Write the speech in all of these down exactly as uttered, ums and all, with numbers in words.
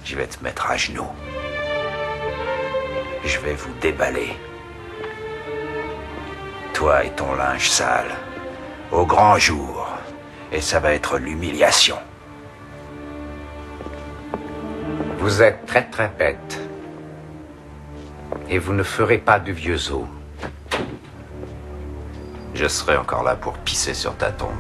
je vais te mettre à genoux. Je vais vous déballer. Toi et ton linge sale. Au grand jour. Et ça va être l'humiliation. Vous êtes très très bête. Et vous ne ferez pas de vieux os. Je serai encore là pour pisser sur ta tombe.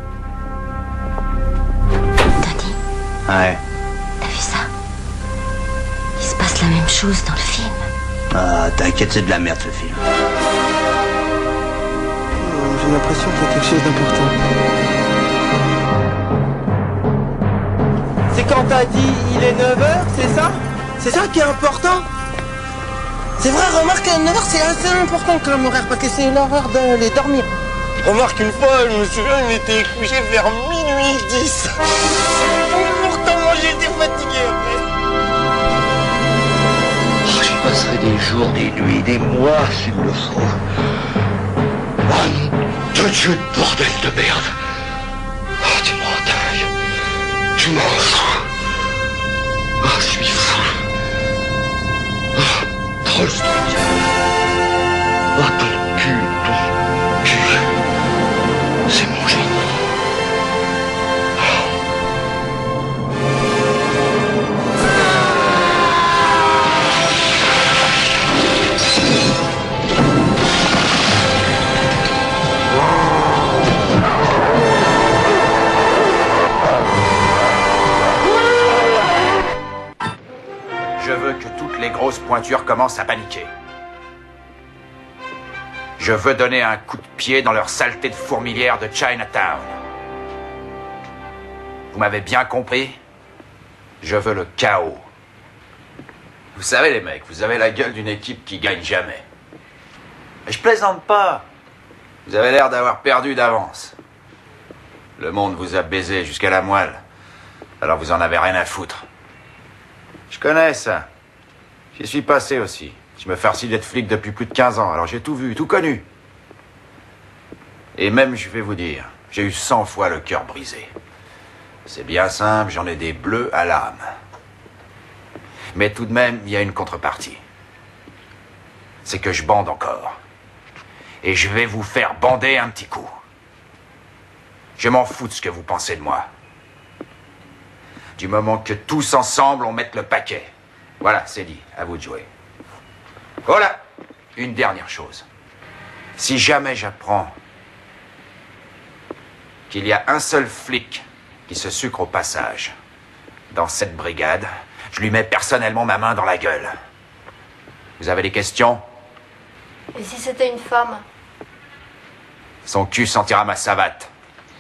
Tony. Ouais. T'as vu ça? Il se passe la même chose dans le film. Ah, t'inquiète, c'est de la merde ce film. Oh, j'ai l'impression qu'il y a quelque chose d'important. C'est quand t'as dit il est neuf heures, c'est ça? C'est ça qui est important? C'est vrai, remarque, neuf heures c'est assez important comme horaire, parce que c'est l'heure d'aller dormir. Remarque, une fois, je me souviens, il était couché vers minuit dix. Pourtant, moi, j'étais fatigué après. Oh, j'y passerai des jours, des nuits, des mois s'il le faut. Oh non, de Dieu de bordel de merde. Oh, tu m'en tailles. Tu m'en fous. Oh, je suis fou. Oh, trop le truc. Oh, ton cul, ton cul. C'est mon génie. Je veux que toutes les grosses pointures commencent à paniquer. Je veux donner un coup de pied dans leur saleté de fourmilière de Chinatown. Vous m'avez bien compris? Je veux le chaos. Vous savez les mecs, vous avez la gueule d'une équipe qui gagne jamais. Et je plaisante pas. Vous avez l'air d'avoir perdu d'avance. Le monde vous a baisé jusqu'à la moelle. Alors vous en avez rien à foutre. Je connais ça. J'y suis passé aussi. Je me farcis d'être flic depuis plus de quinze ans, alors j'ai tout vu, tout connu. Et même, je vais vous dire, j'ai eu cent fois le cœur brisé. C'est bien simple, j'en ai des bleus à l'âme. Mais tout de même, il y a une contrepartie. C'est que je bande encore. Et je vais vous faire bander un petit coup. Je m'en fous de ce que vous pensez de moi. Du moment que tous ensemble, on mette le paquet. Voilà, c'est dit, à vous de jouer. Voilà, une dernière chose. Si jamais j'apprends qu'il y a un seul flic qui se sucre au passage dans cette brigade, je lui mets personnellement ma main dans la gueule. Vous avez des questions? Et si c'était une femme? Son cul sentira ma savate.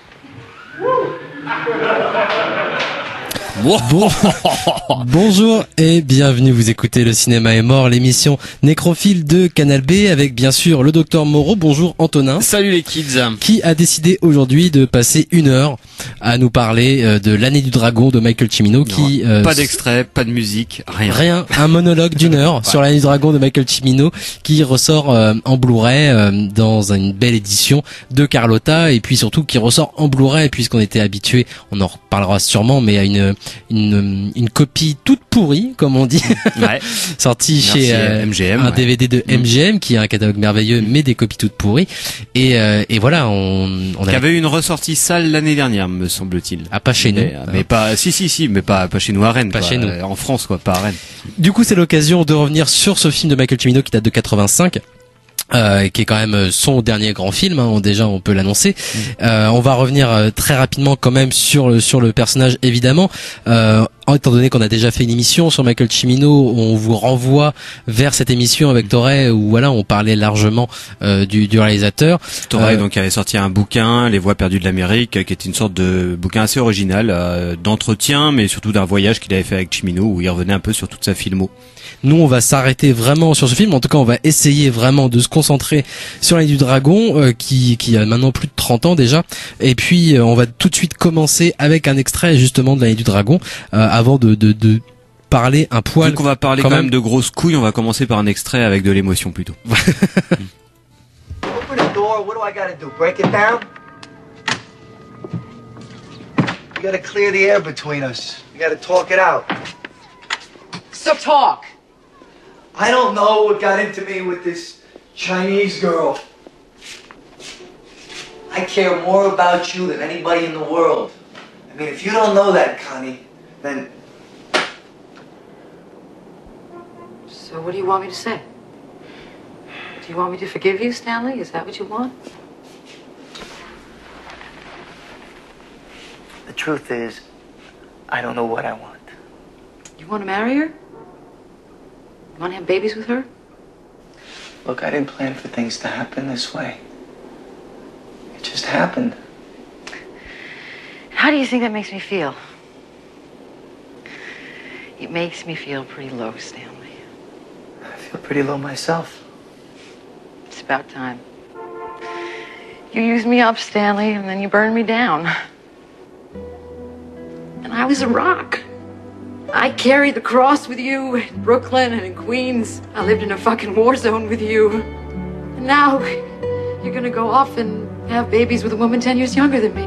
Bon. Bonjour et bienvenue, vous écoutez Le Cinéma est mort, l'émission nécrophile de Canal B avec bien sûr le docteur Moreau. Bonjour Antonin. Salut les kids. Qui a décidé aujourd'hui de passer une heure à nous parler euh, de l'année du dragon de Michael Cimino qui... Euh, pas d'extrait, pas de musique, rien. Rien, un monologue d'une heure ouais. sur l'année du dragon de Michael Cimino qui ressort euh, en Blu-ray euh, dans une belle édition de Carlotta et puis surtout qui ressort en Blu-ray puisqu'on était habitué, on en reparlera sûrement, mais à une une une copie toute pourrie comme on dit, ouais. sortie Merci chez euh, M G M, un ouais. D V D de M G M qui a un catalogue merveilleux mais des copies toutes pourries et euh, et voilà on on avait... avait eu une ressortie sale l'année dernière me semble-t-il. Ah pas chez mais, nous mais pas si si si mais pas pas chez nous à Rennes, pas quoi. chez nous en France quoi, pas à Rennes. Du coup c'est l'occasion de revenir sur ce film de Michael Cimino qui date de quatre-vingt-cinq. Euh, qui est quand même son dernier grand film, hein, déjà on peut l'annoncer. Mmh. Euh, on va revenir euh, très rapidement quand même sur sur le personnage évidemment. Euh, étant donné qu'on a déjà fait une émission sur Michael Cimino, on vous renvoie vers cette émission avec Toré où voilà on parlait largement euh, du, du réalisateur. Toré euh, donc avait sorti un bouquin, Les Voix perdues de l'Amérique, qui était une sorte de bouquin assez original euh, d'entretien, mais surtout d'un voyage qu'il avait fait avec Cimino où il revenait un peu sur toute sa filmo. Nous, on va s'arrêter vraiment sur ce film. En tout cas, on va essayer vraiment de se concentrer sur l'année du dragon, euh, qui, qui a maintenant plus de trente ans déjà. Et puis, euh, on va tout de suite commencer avec un extrait justement de l'année du dragon, euh, avant de, de, de parler un poil. Vu qu'on va parler quand, quand même, même de grosses couilles, on va commencer par un extrait avec de l'émotion plutôt. Open the door. What do I gotta do? Break it down? We gotta clear the air between us. We gotta talk it out. So talk. I don't know what got into me with this Chinese girl. I care more about you than anybody in the world. I mean, if you don't know that, Connie, then... So what do you want me to say? Do you want me to forgive you, Stanley? Is that what you want? The truth is, I don't know what I want. You want to marry her? You want to have babies with her? Look, I didn't plan for things to happen this way. It just happened. How do you think that makes me feel? It makes me feel pretty low, Stanley. I feel pretty low myself. It's about time. You used me up, Stanley, and then you burned me down. And I was a rock. I carried the cross with you in Brooklyn and in Queens. I lived in a fucking war zone with you. And now you're gonna go off and have babies with a woman ten years younger than me.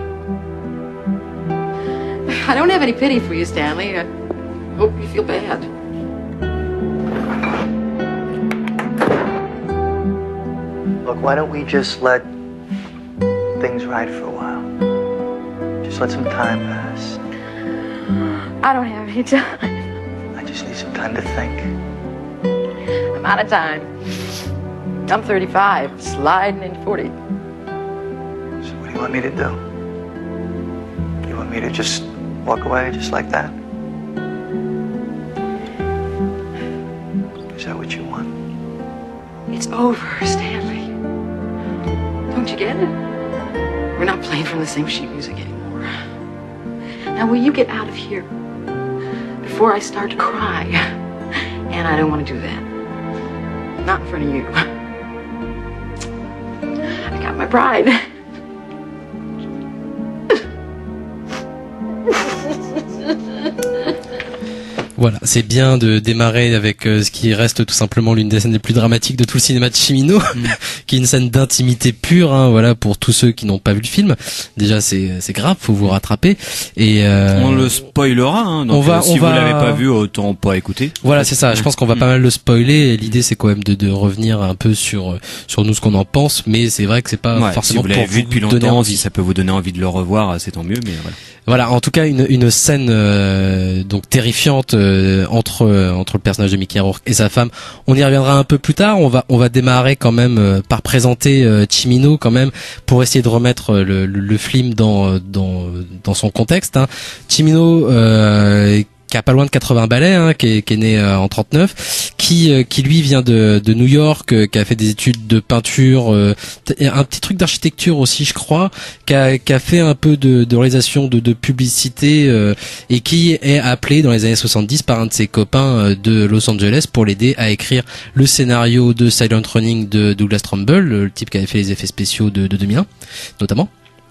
I don't have any pity for you, Stanley. I hope you feel bad. Look, why don't we just let things ride for a while? Just let some time pass. I don't have any time. I just need some time to think. I'm out of time. I'm thirty-five, sliding in forty. So what do you want me to do? You want me to just walk away just like that? Is that what you want? It's over, Stanley. Don't you get it? We're not playing from the same sheet music anymore. Now, will you get out of here before I start to cry? And I don't want to do that. Not in front of you. I got my pride. Voilà, c'est bien de démarrer avec euh, ce qui reste tout simplement l'une des scènes les plus dramatiques de tout le cinéma de Cimino, mm. qui est une scène d'intimité pure, hein, voilà, pour tous ceux qui n'ont pas vu le film. Déjà, c'est c'est grave, faut vous rattraper. Et euh, on le spoilera, hein, donc on va, euh, si on vous va... l'avez pas vu, autant pas écouter. Voilà, c'est ça. Je pense qu'on va mm. pas mal le spoiler. Et l'idée, c'est quand même de, de revenir un peu sur sur nous ce qu'on en pense, mais c'est vrai que c'est pas ouais, forcément si vous l'avez vu depuis longtemps, si ça peut vous donner envie de le revoir, c'est tant mieux. Mais voilà. Voilà, en tout cas une une scène euh, donc terrifiante euh, entre euh, entre le personnage de Mickey Rourke et sa femme. On y reviendra un peu plus tard. On va on va démarrer quand même euh, par présenter euh, Cimino quand même pour essayer de remettre le le, le film dans dans dans son contexte. Hein. Cimino euh, qui a pas loin de quatre-vingts balais, hein, qui est, qui est né euh, en trente-neuf, qui euh, qui lui vient de de New York, euh, qui a fait des études de peinture, euh, un petit truc d'architecture aussi, je crois, qui a qui a fait un peu de, de réalisation de de publicité euh, et qui est appelé dans les années soixante-dix par un de ses copains euh, de Los Angeles pour l'aider à écrire le scénario de Silent Running de Douglas Trumbull, le type qui avait fait les effets spéciaux de, de deux mille un notamment.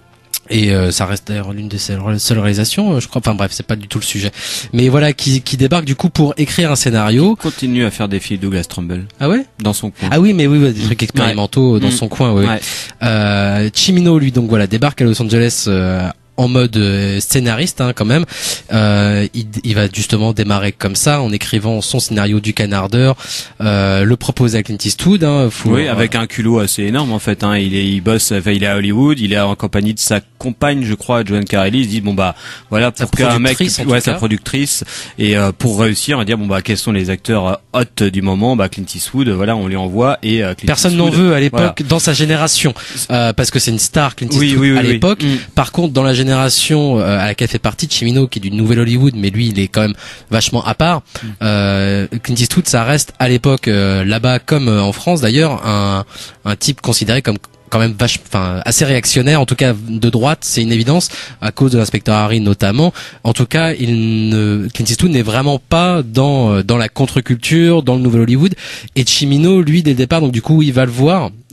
Et euh, ça reste d'ailleurs l'une des seules, seules réalisations, je crois. Enfin bref, c'est pas du tout le sujet. Mais voilà, qui, qui débarque du coup pour écrire un scénario. Il continue à faire des films Douglas Trumbull. Ah ouais? Dans son coin. Ah oui, mais oui, ouais, des trucs expérimentaux ouais. dans mmh. son coin. Ouais. ouais. Euh, Cimino, lui, donc voilà, débarque à Los Angeles. Euh, en mode euh, scénariste hein, quand même euh, il, il va justement démarrer comme ça en écrivant son scénario du Canardeur, euh, le proposer à Clint Eastwood hein, faut, oui avec euh, un culot assez énorme en fait hein. il est il bosse enfin, il est à Hollywood, il est en compagnie de sa compagne je crois Joan Carelli. Il se dit bon bah voilà pour qu'un mec ouais sa productrice et euh, pour réussir on va dire bon bah quels sont les acteurs hot du moment, bah Clint Eastwood voilà on lui envoie et euh, Clint personne n'en veut à l'époque voilà. Dans sa génération euh, parce que c'est une star Clint Eastwood oui, oui, oui, à l'époque oui. Par contre dans la génération euh, à laquelle fait partie Cimino qui est du nouvel Hollywood mais lui il est quand même vachement à part mm. euh, Clint Eastwood ça reste à l'époque euh, là-bas comme euh, en France d'ailleurs un, un type considéré comme quand même vache, enfin assez réactionnaire, en tout cas de droite, c'est une évidence à cause de l'inspecteur Harry notamment. En tout cas, il ne, Clint Eastwood n'est vraiment pas dans dans la contre-culture, dans le nouvel Hollywood. Et Cimino, lui, dès le départ, donc du coup, il va le voir.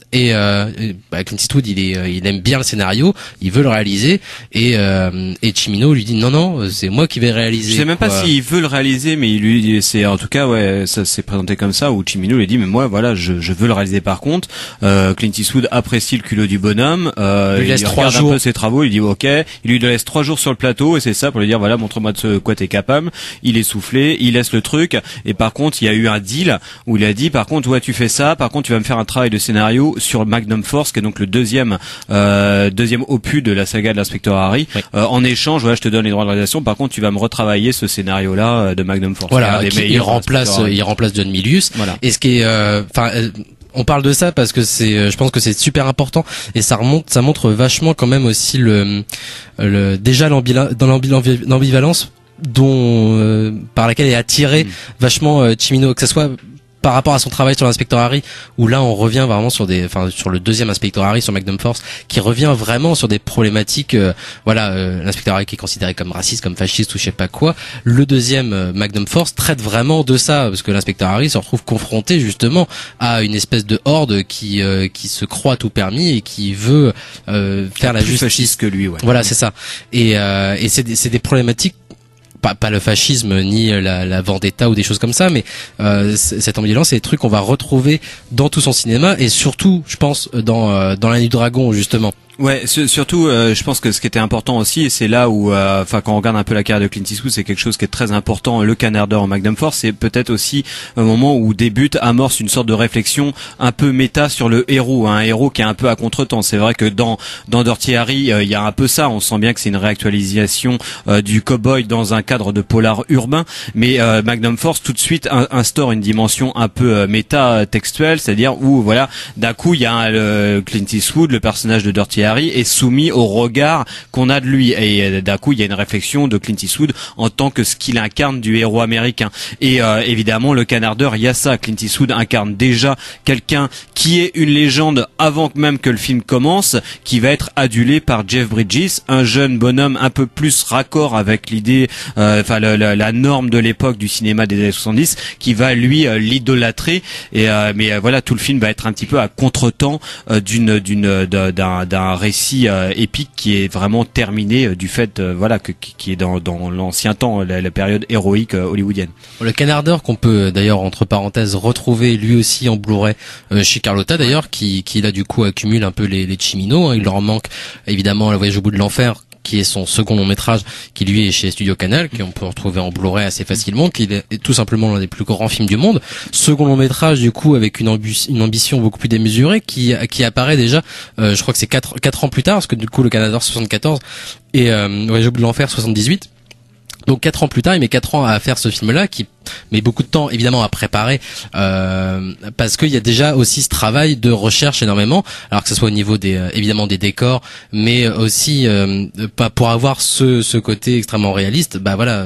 Et, euh, bah, Clint Eastwood, il est, il aime bien le scénario, il veut le réaliser, et euh, et Cimino lui dit non non, c'est moi qui vais réaliser. Je sais même quoi. pas s'il veut le réaliser, mais il lui dit, c'est en tout cas ouais, ça s'est présenté comme ça où Cimino lui dit mais moi voilà, je, je veux le réaliser par contre. Euh, Clint Eastwood apprécie le culot du bonhomme, euh, il, lui laisse il trois jours. un peu ses travaux, il dit ok, il lui laisse trois jours sur le plateau et c'est ça pour lui dire voilà, montre-moi de ce quoi t'es capable. Il est soufflé, il laisse le truc, et par contre il y a eu un deal où il a dit par contre ouais tu fais ça, par contre tu vas me faire un travail de scénario sur Magnum Force qui est donc le deuxième euh, deuxième opus de la saga de l'inspecteur Harry. Oui. Euh, en échange voilà, je te donne les droits de réalisation, par contre tu vas me retravailler ce scénario là de Magnum Force. Voilà, qui, il remplace il remplace John Milius. Voilà. Et ce qui est enfin euh, on parle de ça parce que c'est, je pense que c'est super important et ça remonte, ça montre vachement quand même aussi le, le déjà l'ambila, dans l'ambivalence dont euh, par laquelle est attiré mmh. vachement euh, Cimino, que ce soit par rapport à son travail sur l'inspecteur Harry, où là on revient vraiment sur des, enfin sur le deuxième inspecteur Harry sur Magnum Force, qui revient vraiment sur des problématiques, euh, voilà, euh, l'inspecteur Harry qui est considéré comme raciste, comme fasciste ou je sais pas quoi. Le deuxième euh, Magnum Force traite vraiment de ça, parce que l'inspecteur Harry se retrouve confronté justement à une espèce de horde qui euh, qui se croit tout permis et qui veut euh, faire la plus justice fasciste que lui. Ouais. Voilà, c'est ça. Et euh, et c'est des, c'est des problématiques. Pas, pas le fascisme ni la, la vendetta ou des choses comme ça, mais euh, cette ambivalence, c'est des trucs qu'on va retrouver dans tout son cinéma et surtout, je pense, dans euh, dans La Nuit du Dragon justement. Ouais, surtout, euh, je pense que ce qui était important aussi, et c'est là où, enfin, euh, quand on regarde un peu la carrière de Clint Eastwood, c'est quelque chose qui est très important. Le Canardeur en Magnum Force, c'est peut-être aussi un moment où débute, amorce une sorte de réflexion un peu méta sur le héros, hein, un héros qui est un peu à contretemps. C'est vrai que dans dans Dirty Harry, il euh, y a un peu ça. On sent bien que c'est une réactualisation euh, du cowboy dans un cadre de polar urbain, mais euh, Magnum Force tout de suite in, instaure une dimension un peu euh, méta textuelle, c'est-à-dire où voilà, d'un coup il y a un, le Clint Eastwood, le personnage de Dirty Harry, est soumis au regard qu'on a de lui, et d'un coup il y a une réflexion de Clint Eastwood en tant que ce qu'il incarne du héros américain. Et euh, évidemment le Canardeur, il y a ça, Clint Eastwood incarne déjà quelqu'un qui est une légende avant même que le film commence, qui va être adulé par Jeff Bridges, un jeune bonhomme un peu plus raccord avec l'idée, enfin euh, la, la norme de l'époque du cinéma des années soixante-dix, qui va lui euh, l'idolâtrer. Et euh, mais euh, voilà, tout le film va être un petit peu à contretemps euh, d'une d'une d'un d'un récit euh, épique qui est vraiment terminé euh, du fait euh, voilà que qui est dans dans l'ancien temps, la, la période héroïque euh, hollywoodienne. Le Canardeur qu'on peut d'ailleurs entre parenthèses retrouver lui aussi en Blu-ray euh, chez Carlotta d'ailleurs, qui qui là du coup accumule un peu les les Cimino, hein. Il leur manque évidemment Le Voyage au bout de l'enfer, qui est son second long métrage, qui lui est chez Studio Canal, qu'on peut retrouver en Blu-ray assez facilement, qui est tout simplement l'un des plus grands films du monde. Second long métrage du coup avec une, ambi- une ambition beaucoup plus démesurée, qui qui apparaît déjà, euh, je crois que c'est quatre quatre ans plus tard, parce que du coup le Canada soixante-quatorze et euh, Le Voyage au bout de l'enfer soixante-dix-huit. Donc quatre ans plus tard, il met quatre ans à faire ce film-là, qui met beaucoup de temps évidemment à préparer, euh, parce qu'il y a déjà aussi ce travail de recherche énormément, alors que ce soit au niveau des euh, évidemment des décors, mais aussi euh, pas pour avoir ce ce côté extrêmement réaliste. Bah voilà,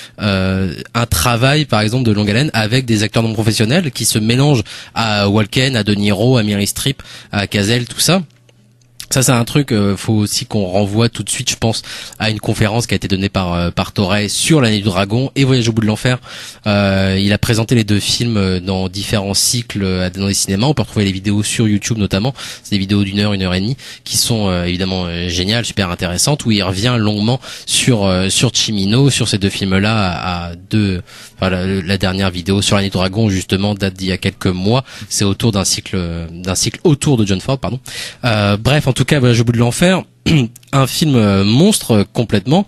euh, un travail par exemple de longue haleine avec des acteurs non professionnels qui se mélangent à Walken, à De Niro, à Meryl Streep, à Cazale, tout ça. Ça c'est un truc, euh, faut aussi qu'on renvoie tout de suite, je pense, à une conférence qui a été donnée par euh, par Torres sur La Nuit du Dragon et Voyage au bout de l'enfer. Euh, il a présenté les deux films dans différents cycles euh, dans les cinémas. On peut retrouver les vidéos sur YouTube notamment. C'est des vidéos d'une heure, une heure et demie, qui sont euh, évidemment euh, géniales, super intéressantes, où il revient longuement sur euh, sur Cimino, sur ces deux films-là, à, à deux. Enfin, la, la dernière vidéo sur La Nuit du Dragon justement date d'il y a quelques mois. C'est autour d'un cycle d'un cycle autour de John Ford, pardon. Euh, bref, en tout cas, Voyage au bout de l'enfer, un film monstre complètement,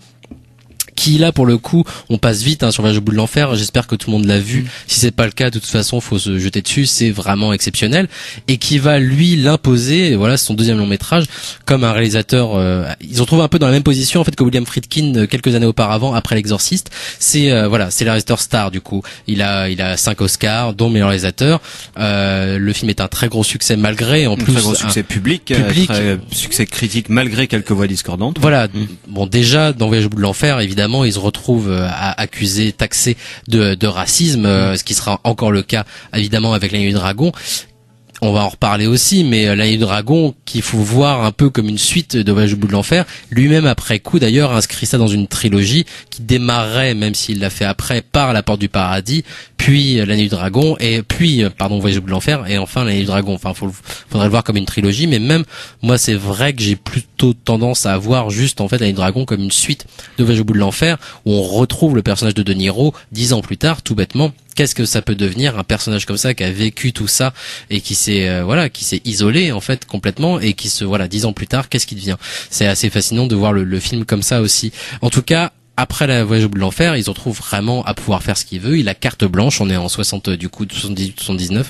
qui là pour le coup on passe vite hein, sur Voyage au bout de l'enfer. J'espère que tout le monde l'a vu. Si c'est pas le cas, de toute façon faut se jeter dessus, c'est vraiment exceptionnel, et qui va lui l'imposer, voilà, c'est son deuxième long métrage, comme un réalisateur. Euh, ils ont trouvé un peu dans la même position en fait que William Friedkin euh, quelques années auparavant après L'Exorciste. C'est euh, voilà, c'est le réalisateur star du coup. Il a il a cinq Oscars dont meilleur réalisateur. Euh, le film est un très gros succès malgré en un plus très gros succès public, public très succès critique malgré quelques voix discordantes. Voilà. Mmh. Bon, déjà dans Voyage au bout de l'enfer évidemment il se retrouve à accuser, taxé de, de racisme, mmh. ce qui sera encore le cas évidemment avec La Nuit du Dragon. on va en reparler aussi, mais euh, l'Année du Dragon, qu'il faut voir un peu comme une suite de Voyage au bout de l'enfer, lui-même après coup d'ailleurs inscrit ça dans une trilogie qui démarrerait, même s'il l'a fait après, par La Porte du Paradis, puis euh, l'Année du Dragon, et puis, euh, pardon, Voyage au bout de l'enfer, et enfin l'Année du Dragon. Enfin, faut, faudrait le voir comme une trilogie, mais même, moi c'est vrai que j'ai plutôt tendance à voir juste en fait l'Année du Dragon comme une suite de Voyage au bout de l'enfer, où on retrouve le personnage de De Niro dix ans plus tard, tout bêtement. Qu'est-ce que ça peut devenir, un personnage comme ça qui a vécu tout ça et qui s'est euh, voilà qui s'est isolé en fait complètement et qui se voilà dix ans plus tard, qu'est-ce qu'il devient? C'est assez fascinant de voir le, le film comme ça aussi. En tout cas, après la Voyage au bout de l'enfer, ils se retrouvent vraiment à pouvoir faire ce qu'il veut. Il a carte blanche. On est en soixante du coup soixante-dix-huit soixante-dix-neuf.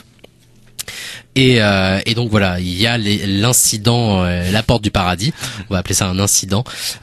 Et, euh, et donc voilà, il y a les, l'incident, euh, la porte du paradis. On va appeler ça un incident.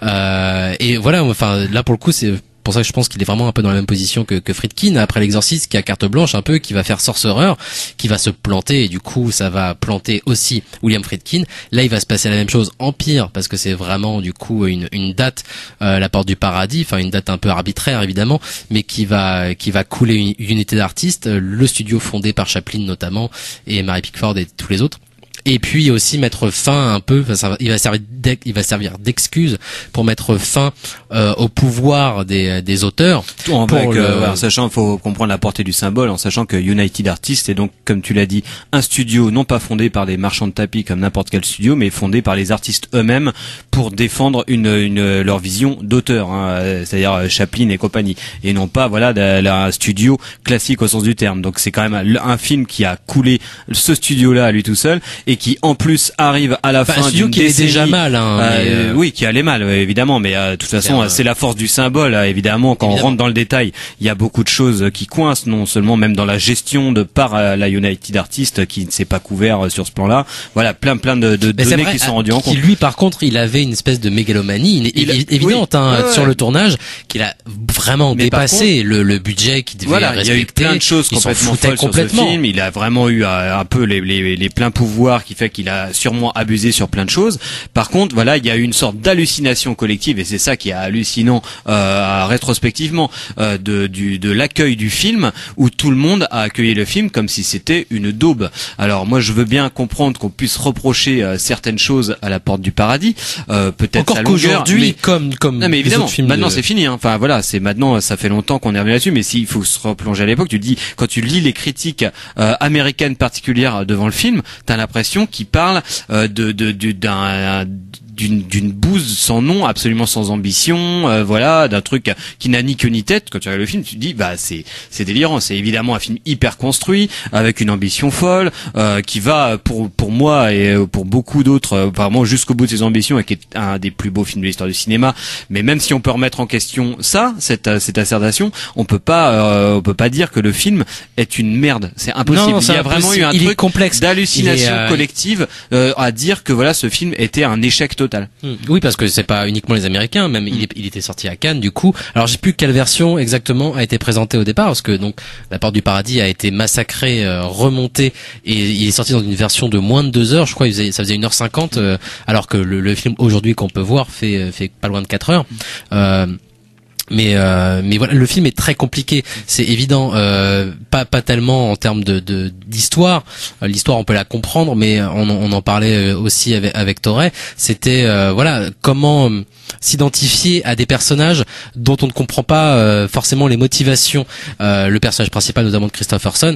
Euh, et voilà, enfin là pour le coup c'est pour ça que je pense qu'il est vraiment un peu dans la même position que, que Friedkin après l'exorciste, qui a carte blanche un peu, qui va faire sorcereur, qui va se planter, et du coup ça va planter aussi William Friedkin. Là il va se passer la même chose en pire, parce que c'est vraiment du coup une, une date, euh, la porte du paradis, enfin une date un peu arbitraire évidemment, mais qui va qui va couler une, une unité d'artistes, le studio fondé par Chaplin notamment, et Mary Pickford et tous les autres. Et puis aussi mettre fin un peu, enfin, il va servir il va servir d'excuse pour mettre fin euh, au pouvoir des des auteurs. Tout en, avec, le... euh, en sachant, il faut comprendre la portée du symbole, en sachant que United Artists est donc, comme tu l'as dit, un studio non pas fondé par des marchands de tapis comme n'importe quel studio, mais fondé par les artistes eux-mêmes pour défendre une, une leur vision d'auteur, hein, c'est-à-dire Chaplin et compagnie, et non pas voilà un studio classique au sens du terme. Donc c'est quand même un film qui a coulé ce studio-là à lui tout seul. Et qui en plus arrive à la enfin, fin d'une décennie. Qui est déjà mal, hein, euh, mais euh... oui, qui allait mal, évidemment, mais euh, de toute façon, c'est, un... c'est la force du symbole. Évidemment, quand évidemment. on rentre dans le détail, il y a beaucoup de choses qui coincent, non seulement même dans la gestion de par euh, la United Artists qui ne s'est pas couvert euh, sur ce plan-là. Voilà, plein plein de, de données vrai, qui sont rendues en compte. Qui lui, par contre, il avait une espèce de mégalomanie il, il, il, évidente oui, hein, ouais, sur ouais. le tournage, qu'il a vraiment mais dépassé contre, le, le budget qui devait voilà, respecter. Il y a eu plein de choses complètement folles sur ce film. Il a vraiment eu euh, un peu les, les, les pleins pouvoirs qui fait qu'il a sûrement abusé sur plein de choses. Par contre, voilà, il y a eu une sorte d'hallucination collective, et c'est ça qui est hallucinant euh, rétrospectivement euh, de, du, de l'accueil du film, où tout le monde a accueilli le film comme si c'était une daube. Alors moi, je veux bien comprendre qu'on puisse reprocher euh, certaines choses à La Porte du Paradis, euh, peut-être encore sa longueur, qu'aujourd'hui, mais... comme comme non mais évidemment, maintenant de... c'est fini. Hein. Enfin voilà, c'est maintenant, ça fait longtemps qu'on est revenu là-dessus, mais s'il faut se replonger à l'époque, tu dis quand tu lis les critiques euh, américaines particulières devant le film, t'as l'impression qu'il parle euh, de, de, de d'un d'une d'une bouse sans nom, absolument sans ambition, euh, voilà, d'un truc qui n'a ni queue ni tête. Quand tu regardes le film, tu te dis bah c'est c'est délirant. C'est évidemment un film hyper construit avec une ambition folle euh, qui va pour pour moi et pour beaucoup d'autres euh, vraiment jusqu'au bout de ses ambitions, et qui est un des plus beaux films de l'histoire du cinéma. Mais même si on peut remettre en question ça, cette cette assertion, on peut pas euh, on peut pas dire que le film est une merde. C'est impossible. Non, il y a vraiment impossible. eu un il truc complexe. d'hallucination est, euh... collective euh, à dire que voilà ce film était un échec total. Oui, parce que c'est pas uniquement les Américains, même il, est, il était sorti à Cannes du coup. Alors j'ai plus quelle version exactement a été présentée au départ, parce que donc La Porte du Paradis a été massacrée, euh, remontée, et il est sorti dans une version de moins de deux heures, je crois. Il faisait, ça faisait une heure cinquante, euh, alors que le, le film aujourd'hui qu'on peut voir fait fait pas loin de quatre heures. Euh, Mais euh, mais voilà, le film est très compliqué, c'est évident, euh, pas pas tellement en termes de de d'histoire. L'histoire on peut la comprendre, mais on on en parlait aussi avec avec Toré. C'était euh, voilà comment euh, s'identifier à des personnages dont on ne comprend pas euh, forcément les motivations. Euh, le personnage principal, notamment de Christopherson,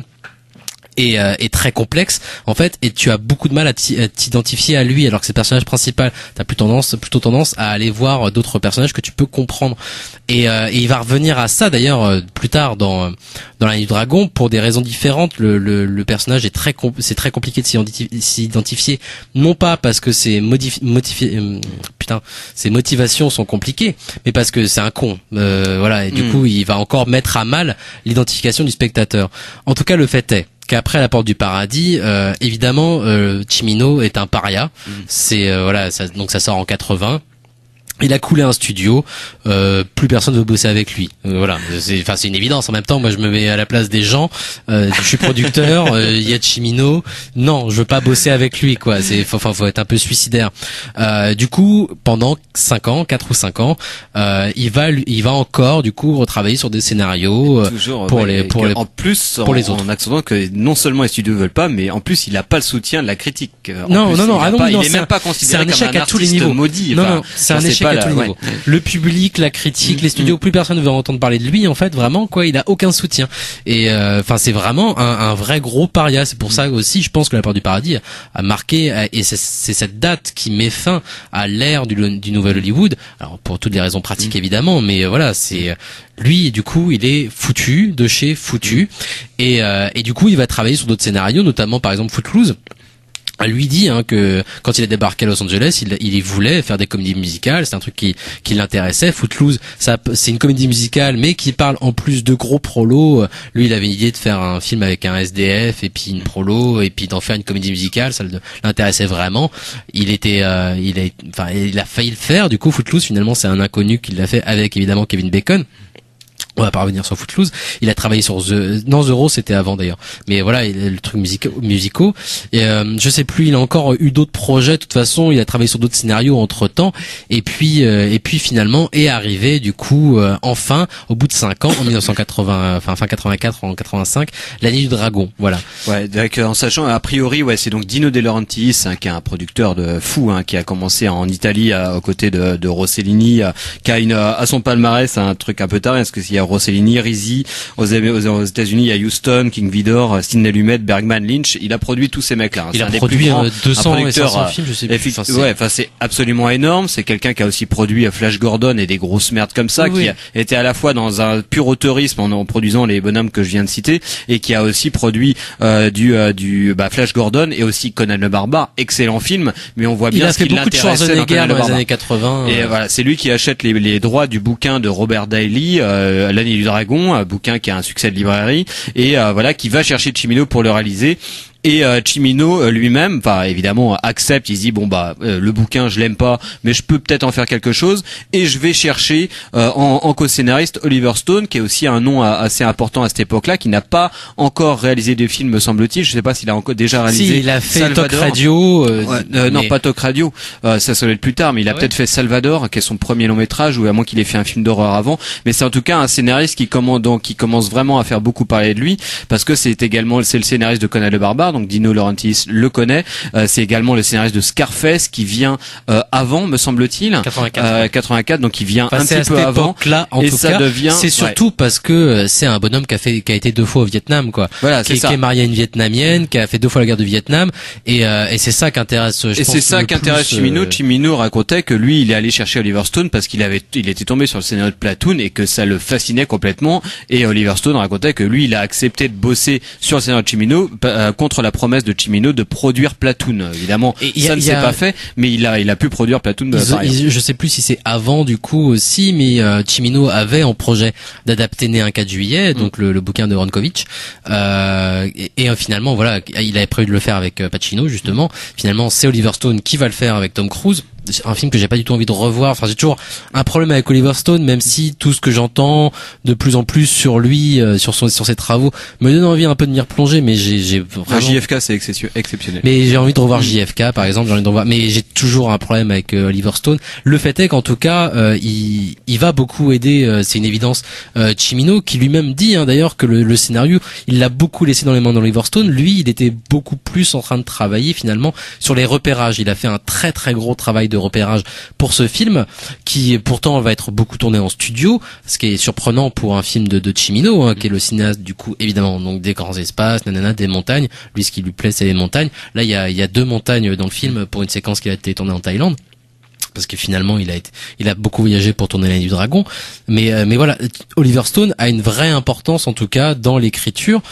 est, euh, est très complexe en fait, et tu as beaucoup de mal à t'identifier à lui, alors que c'est le personnage principal. T'as plus tendance, plutôt tendance à aller voir d'autres personnages que tu peux comprendre. Et, euh, et il va revenir à ça d'ailleurs euh, plus tard dans dans l'Année du Dragon pour des raisons différentes. Le, le, le personnage est très c'est très compliqué de s'identifier, non pas parce que ses modifi modifi euh, putain ses motivations sont compliquées, mais parce que c'est un con. Euh, voilà, et du mmh. coup il va encore mettre à mal l'identification du spectateur. En tout cas, le fait est qu'après La Porte du Paradis, euh, évidemment, euh, Cimino est un paria. Mmh. C'est euh, voilà, ça, donc ça sort en quatre-vingts. Il a coulé un studio, euh, plus personne veut bosser avec lui. Euh, voilà, c'est, enfin c'est une évidence. En même temps, moi je me mets à la place des gens. Euh, je suis producteur, euh, il y a Cimino. Non, je veux pas bosser avec lui, quoi. C'est, faut, faut, faut être un peu suicidaire. Euh, du coup, pendant cinq ans, quatre ou cinq ans, euh, il va, il va encore du coup retravailler sur des scénarios euh, Toujours, pour ouais, les, pour les, en plus, pour en, les autres. En accentuant que non seulement les studios veulent pas, mais en plus il a pas le soutien de la critique. En non, plus, non, non, il, ah non, pas, non, il est même pas considéré c'est un échec comme un à tous les artiste niveaux. maudit. Non, enfin, non, c'est un c'est échec à la, tous les ouais. niveaux. Le public, la critique, les studios, plus personne ne veut entendre parler de lui. En fait, vraiment, quoi, il a aucun soutien. Et enfin, euh, c'est vraiment un, un vrai gros paria. C'est pour ça aussi, je pense que La Porte du Paradis a, a marqué, et c'est, c'est cette date qui met fin à l'ère du, du nouvel Hollywood. Alors pour toutes les raisons pratiques mmh. évidemment, mais voilà, c'est lui. Du coup, il est foutu de chez foutu, et, euh, et du coup, il va travailler sur d'autres scénarios, notamment par exemple Footloose. Lui dit hein, que quand il a débarqué à Los Angeles, il, il voulait faire des comédies musicales, c'est un truc qui, qui l'intéressait. Footloose, ça, c'est une comédie musicale, mais qui parle en plus de gros prolos. Lui, il avait une idée de faire un film avec un S D F et puis une prolo et puis d'en faire une comédie musicale. Ça l'intéressait vraiment. Il était, euh, il a, enfin, il a failli le faire. Du coup, Footloose, finalement, c'est un inconnu qui l'a fait avec évidemment Kevin Bacon. On va pas revenir sur Footloose. Il a travaillé sur The, non, The Raw, c'était avant d'ailleurs. Mais voilà, il a le truc musical, musicaux. Et, euh, je sais plus, il a encore eu d'autres projets. De toute façon, il a travaillé sur d'autres scénarios entre temps. Et puis, euh, et puis finalement, est arrivé, du coup, euh, enfin, au bout de cinq ans, en mille neuf cent quatre-vingts, enfin, fin quatre-vingt-quatre, en quatre-vingt-cinq, La Nuit du Dragon. Voilà. Ouais, donc, en sachant, a priori, ouais, c'est donc Dino De Laurentiis, hein, qui est un producteur de fou, hein, qui a commencé en Italie, à, aux côtés de, de Rossellini, à, qui a une, à son palmarès, un truc un peu tard, parce que s'il y a Rossellini, Rizzi, aux, aux États-Unis, il y a Houston, King Vidor, Sidney Lumet, Bergman, Lynch. Il a produit tous ces mecs-là. Il a produit grands, deux cents et cinq cents films, je sais plus. Enfin, ouais, enfin c'est absolument énorme. C'est quelqu'un qui a aussi produit Flash Gordon et des grosses merdes comme ça, oui, qui a été à la fois dans un pur auteurisme en, en produisant les bonhommes que je viens de citer, et qui a aussi produit euh, du euh, du bah, Flash Gordon et aussi Conan le Barbare, excellent film. Mais on voit bien ce qui l'intéressait dans Conan le Barbare. Dans les années quatre-vingts. Et euh... voilà, c'est lui qui achète les, les droits du bouquin de Robert Daly, euh, La Nuit du Dragon, un bouquin qui a un succès de librairie, et euh, voilà, qui va chercher Cimino pour le réaliser. Et euh, Cimino euh, lui-même, enfin évidemment, accepte. Il se dit bon bah euh, le bouquin je l'aime pas, mais je peux peut-être en faire quelque chose. Et je vais chercher euh, en, en co-scénariste Oliver Stone, qui est aussi un nom a, assez important à cette époque-là, qui n'a pas encore réalisé de film, me semble-t-il. Je sais pas s'il a encore déjà réalisé. Si, il a fait Salvador. Talk Radio. Euh, ouais, euh, mais... Non, pas Talk Radio. Euh, ça, ça doit être plus tard, mais il a ah ouais. peut-être fait Salvador, qui est son premier long métrage, ou à moins qu'il ait fait un film d'horreur avant. Mais c'est en tout cas un scénariste qui commence donc qui commence vraiment à faire beaucoup parler de lui, parce que c'est également c'est le scénariste de Conan le Barbare, donc Dino Laurentiis le connaît. Euh, c'est également le scénariste de Scarface, qui vient euh, avant, me semble-t-il. quatre-vingt-quatre. Euh, quatre-vingt-quatre, donc il vient enfin, un petit peu avant. Là, en et tout ça cas, devient. C'est surtout ouais. parce que c'est un bonhomme qui a fait, qui a été deux fois au Vietnam, quoi. Voilà, c'est qui, ça. Qui est marié à une Vietnamienne, qui a fait deux fois la guerre du Vietnam, et, euh, et c'est ça qui intéresse. Je et pense, c'est ça qui intéresse Cimino. Euh... Cimino racontait que lui, il est allé chercher Oliver Stone parce qu'il avait, il était tombé sur le scénario de Platoon et que ça le fascinait complètement. Et Oliver Stone racontait que lui, il a accepté de bosser sur le scénario de Cimino euh, contre la promesse de Cimino de produire Platoon. Évidemment, et ça a, ne s'est a... pas fait, mais il a, il a pu produire Platoon. De ils, ils, je sais plus si c'est avant du coup aussi, mais euh, Cimino avait en projet d'adapter Né un quatre juillet, donc mm. le, le bouquin de Ronkovitch. Euh, et, et euh, finalement, voilà, il avait prévu de le faire avec euh, Pacino justement. Finalement, c'est Oliver Stone qui va le faire avec Tom Cruise. C'est un film que j'ai pas du tout envie de revoir. Enfin, j'ai toujours un problème avec Oliver Stone, même si tout ce que j'entends de plus en plus sur lui, euh, sur son, sur ses travaux, me donne envie un peu de m'y replonger. Mais j'ai, j'ai vraiment. J F K, c'est exceptionnel. Mais j'ai envie de revoir J F K, par exemple. J'ai envie de revoir. Mais j'ai toujours un problème avec euh, Oliver Stone. Le fait est qu'en tout cas, euh, il, il va beaucoup aider. Euh, c'est une évidence. Euh, Cimino, qui lui-même dit, hein, d'ailleurs, que le, le scénario, il l'a beaucoup laissé dans les mains d'Oliver Stone. Lui, il était beaucoup plus en train de travailler finalement sur les repérages. Il a fait un très très gros travail de repérage pour ce film, qui pourtant va être beaucoup tourné en studio, ce qui est surprenant pour un film de, de Cimino, hein, qui est le cinéaste du coup évidemment donc des grands espaces, nanana, des montagnes. Lui, ce qui lui plaît, c'est les montagnes. Là, il y a, il y a deux montagnes dans le film pour une séquence qui a été tournée en Thaïlande. Parce que finalement il a été, il a beaucoup voyagé pour tourner La Nuit du Dragon, mais euh, mais voilà, Oliver Stone a une vraie importance en tout cas dans l'écriture.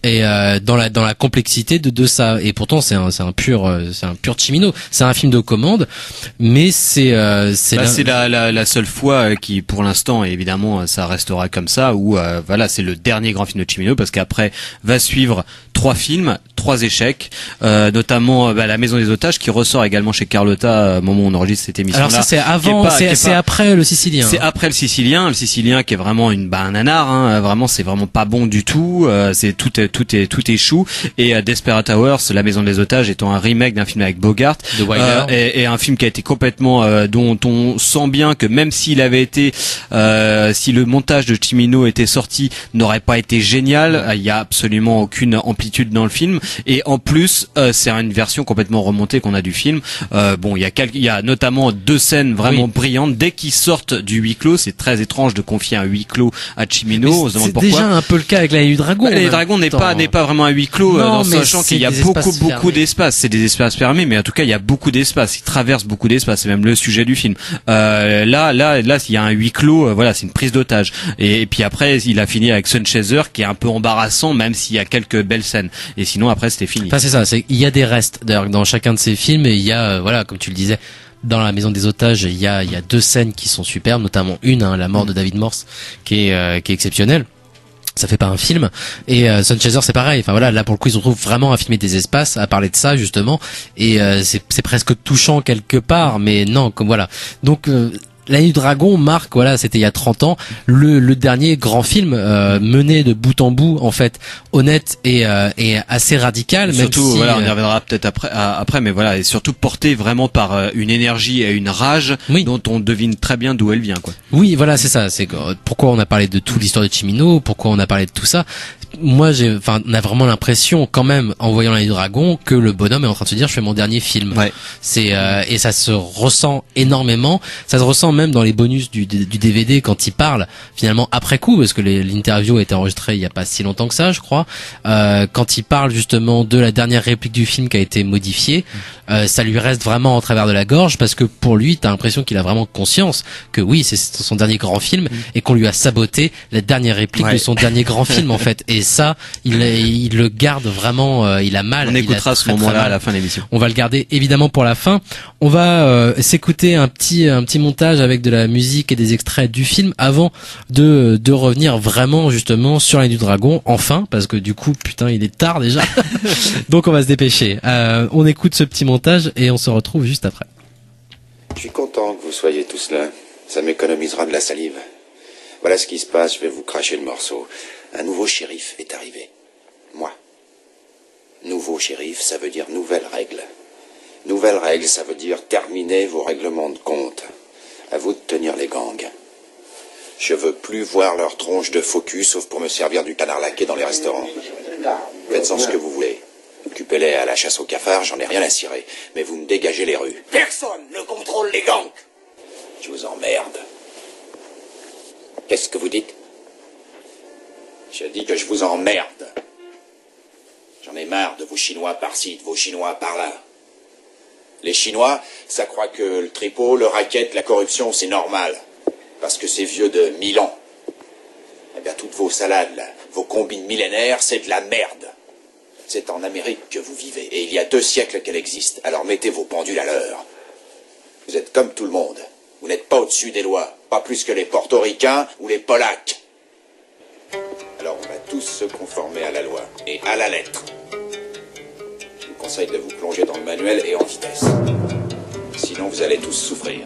et euh, dans la dans la complexité de de ça. Et pourtant c'est un c'est un pur euh, c'est un pur Cimino. C'est un film de commande, mais c'est euh, c'est bah, la... c'est la, la la seule fois qui pour l'instant, et évidemment ça restera comme ça, où euh, voilà, c'est le dernier grand film de Cimino, parce qu'après va suivre trois films, trois échecs, euh, notamment bah, La Maison des Otages, qui ressort également chez Carlotta au moment où on enregistre cette émission. Alors ça c'est avant, c'est c'est après le Sicilien. C'est après le Sicilien, le Sicilien qui est vraiment une bah un nanar, hein, vraiment c'est vraiment pas bon du tout, euh, c'est tout est tout est tout échoue. Et euh, Desperate Hours, La Maison des Otages, étant un remake d'un film avec Bogart, euh, et, et un film qui a été complètement euh, dont on sent bien que même s'il avait été euh, si le montage de Cimino était sorti, n'aurait pas été génial, il y a absolument aucune amplitude dans le film, et en plus euh, c'est une version complètement remontée qu'on a du film. Euh, bon, il y a quelques, il y a notamment deux scènes vraiment oui. brillantes dès qu'ils sortent du huis clos. C'est très étrange de confier un huis clos à Cimino. On se demande pourquoi. C'est déjà un peu le cas avec La Nuit du Dragon. Bah, La Nuit du Dragon n'est pas n'est pas vraiment un huis clos, non, dans sachant qu'il y a beaucoup beaucoup d'espace. C'est des espaces fermés, mais en tout cas il y a beaucoup d'espace. Il traverse beaucoup d'espace. C'est même le sujet du film. Euh, là là là il y a un huis clos. Euh, voilà, c'est une prise d'otage. Et, et puis après il a fini avec Sun Chaser, qui est un peu embarrassant, même s'il y a quelques belles scènes. Et sinon après c'était fini. Enfin c'est ça. C'est il y a des restes d'ailleurs dans chacun de ces films, et il y a euh, voilà, comme tu le disais, dans La Maison des Otages, il y a il y a deux scènes qui sont superbes, notamment une, hein, la mort de David Morse, qui est euh, qui est exceptionnelle. Ça fait pas un film. Et euh, Sun Chaser c'est pareil. Enfin voilà, là pour le coup ils se retrouvent vraiment à filmer des espaces, à parler de ça justement, et euh, c'est c'est presque touchant quelque part, mais non, comme voilà. Donc euh, La Nuit du Dragon marque, voilà, c'était il y a trente ans, le, le dernier grand film euh, mené de bout en bout, en fait, honnête et, euh, et assez radical. Même surtout, si, voilà, euh... on y reviendra peut-être après, à, après, mais voilà, et surtout porté vraiment par euh, une énergie et une rage oui. dont on devine très bien d'où elle vient, quoi. Oui, voilà, c'est ça. C'est pourquoi on a parlé de toute l'histoire de Cimino, pourquoi on a parlé de tout ça. Moi, j'ai, enfin, on a vraiment l'impression, quand même, en voyant La Nuit du Dragon, que le bonhomme est en train de se dire, je fais mon dernier film. Ouais. C'est euh, et ça se ressent énormément. Ça se ressent même dans les bonus du, du D V D quand il parle finalement après coup, parce que l'interview a été enregistrée il y a pas si longtemps que ça, je crois. Euh, quand il parle justement de la dernière réplique du film qui a été modifiée, euh, ça lui reste vraiment en travers de la gorge, parce que pour lui, t'as l'impression qu'il a vraiment conscience que oui, c'est son dernier grand film et qu'on lui a saboté la dernière réplique ouais. de son dernier grand film en fait. Et ça, il, il le garde vraiment, euh, il a mal. On écoutera a ce moment-là à la fin de l'émission. On va le garder évidemment pour la fin. On va euh, s'écouter un petit un petit montage avec de la musique et des extraits du film avant de de revenir vraiment justement sur La Nuit du Dragon, enfin, parce que du coup, putain, il est tard déjà. Donc on va se dépêcher. Euh, on écoute ce petit montage et on se retrouve juste après. Je suis content que vous soyez tous là. Ça m'économisera de la salive. Voilà ce qui se passe, je vais vous cracher le morceau. Un nouveau shérif est arrivé. Moi. Nouveau shérif, ça veut dire nouvelle règle. Nouvelle règle, ça veut dire terminer vos règlements de compte. À vous de tenir les gangs. Je veux plus voir leur tronche de faux cul, sauf pour me servir du canard laqué dans les restaurants. Faites-en ce que vous voulez. Occupez-les à la chasse aux cafards, j'en ai rien à cirer. Mais vous me dégagez les rues. Personne ne contrôle les gangs. Je vous emmerde. Qu'est-ce que vous dites? Je dis que je vous emmerde. J'en ai marre de vos Chinois par-ci, de vos Chinois par-là. Les Chinois, ça croit que le tripot, le racket, la corruption, c'est normal. Parce que c'est vieux de mille ans. Eh bien, toutes vos salades, là, vos combines millénaires, c'est de la merde. C'est en Amérique que vous vivez, et il y a deux siècles qu'elle existe. Alors mettez vos pendules à l'heure. Vous êtes comme tout le monde. Vous n'êtes pas au-dessus des lois. Pas plus que les portoricains ou les polacs. Alors on va tous se conformer à la loi, et à la lettre. Je vous conseille de vous plonger dans le manuel et en vitesse. Sinon vous allez tous souffrir.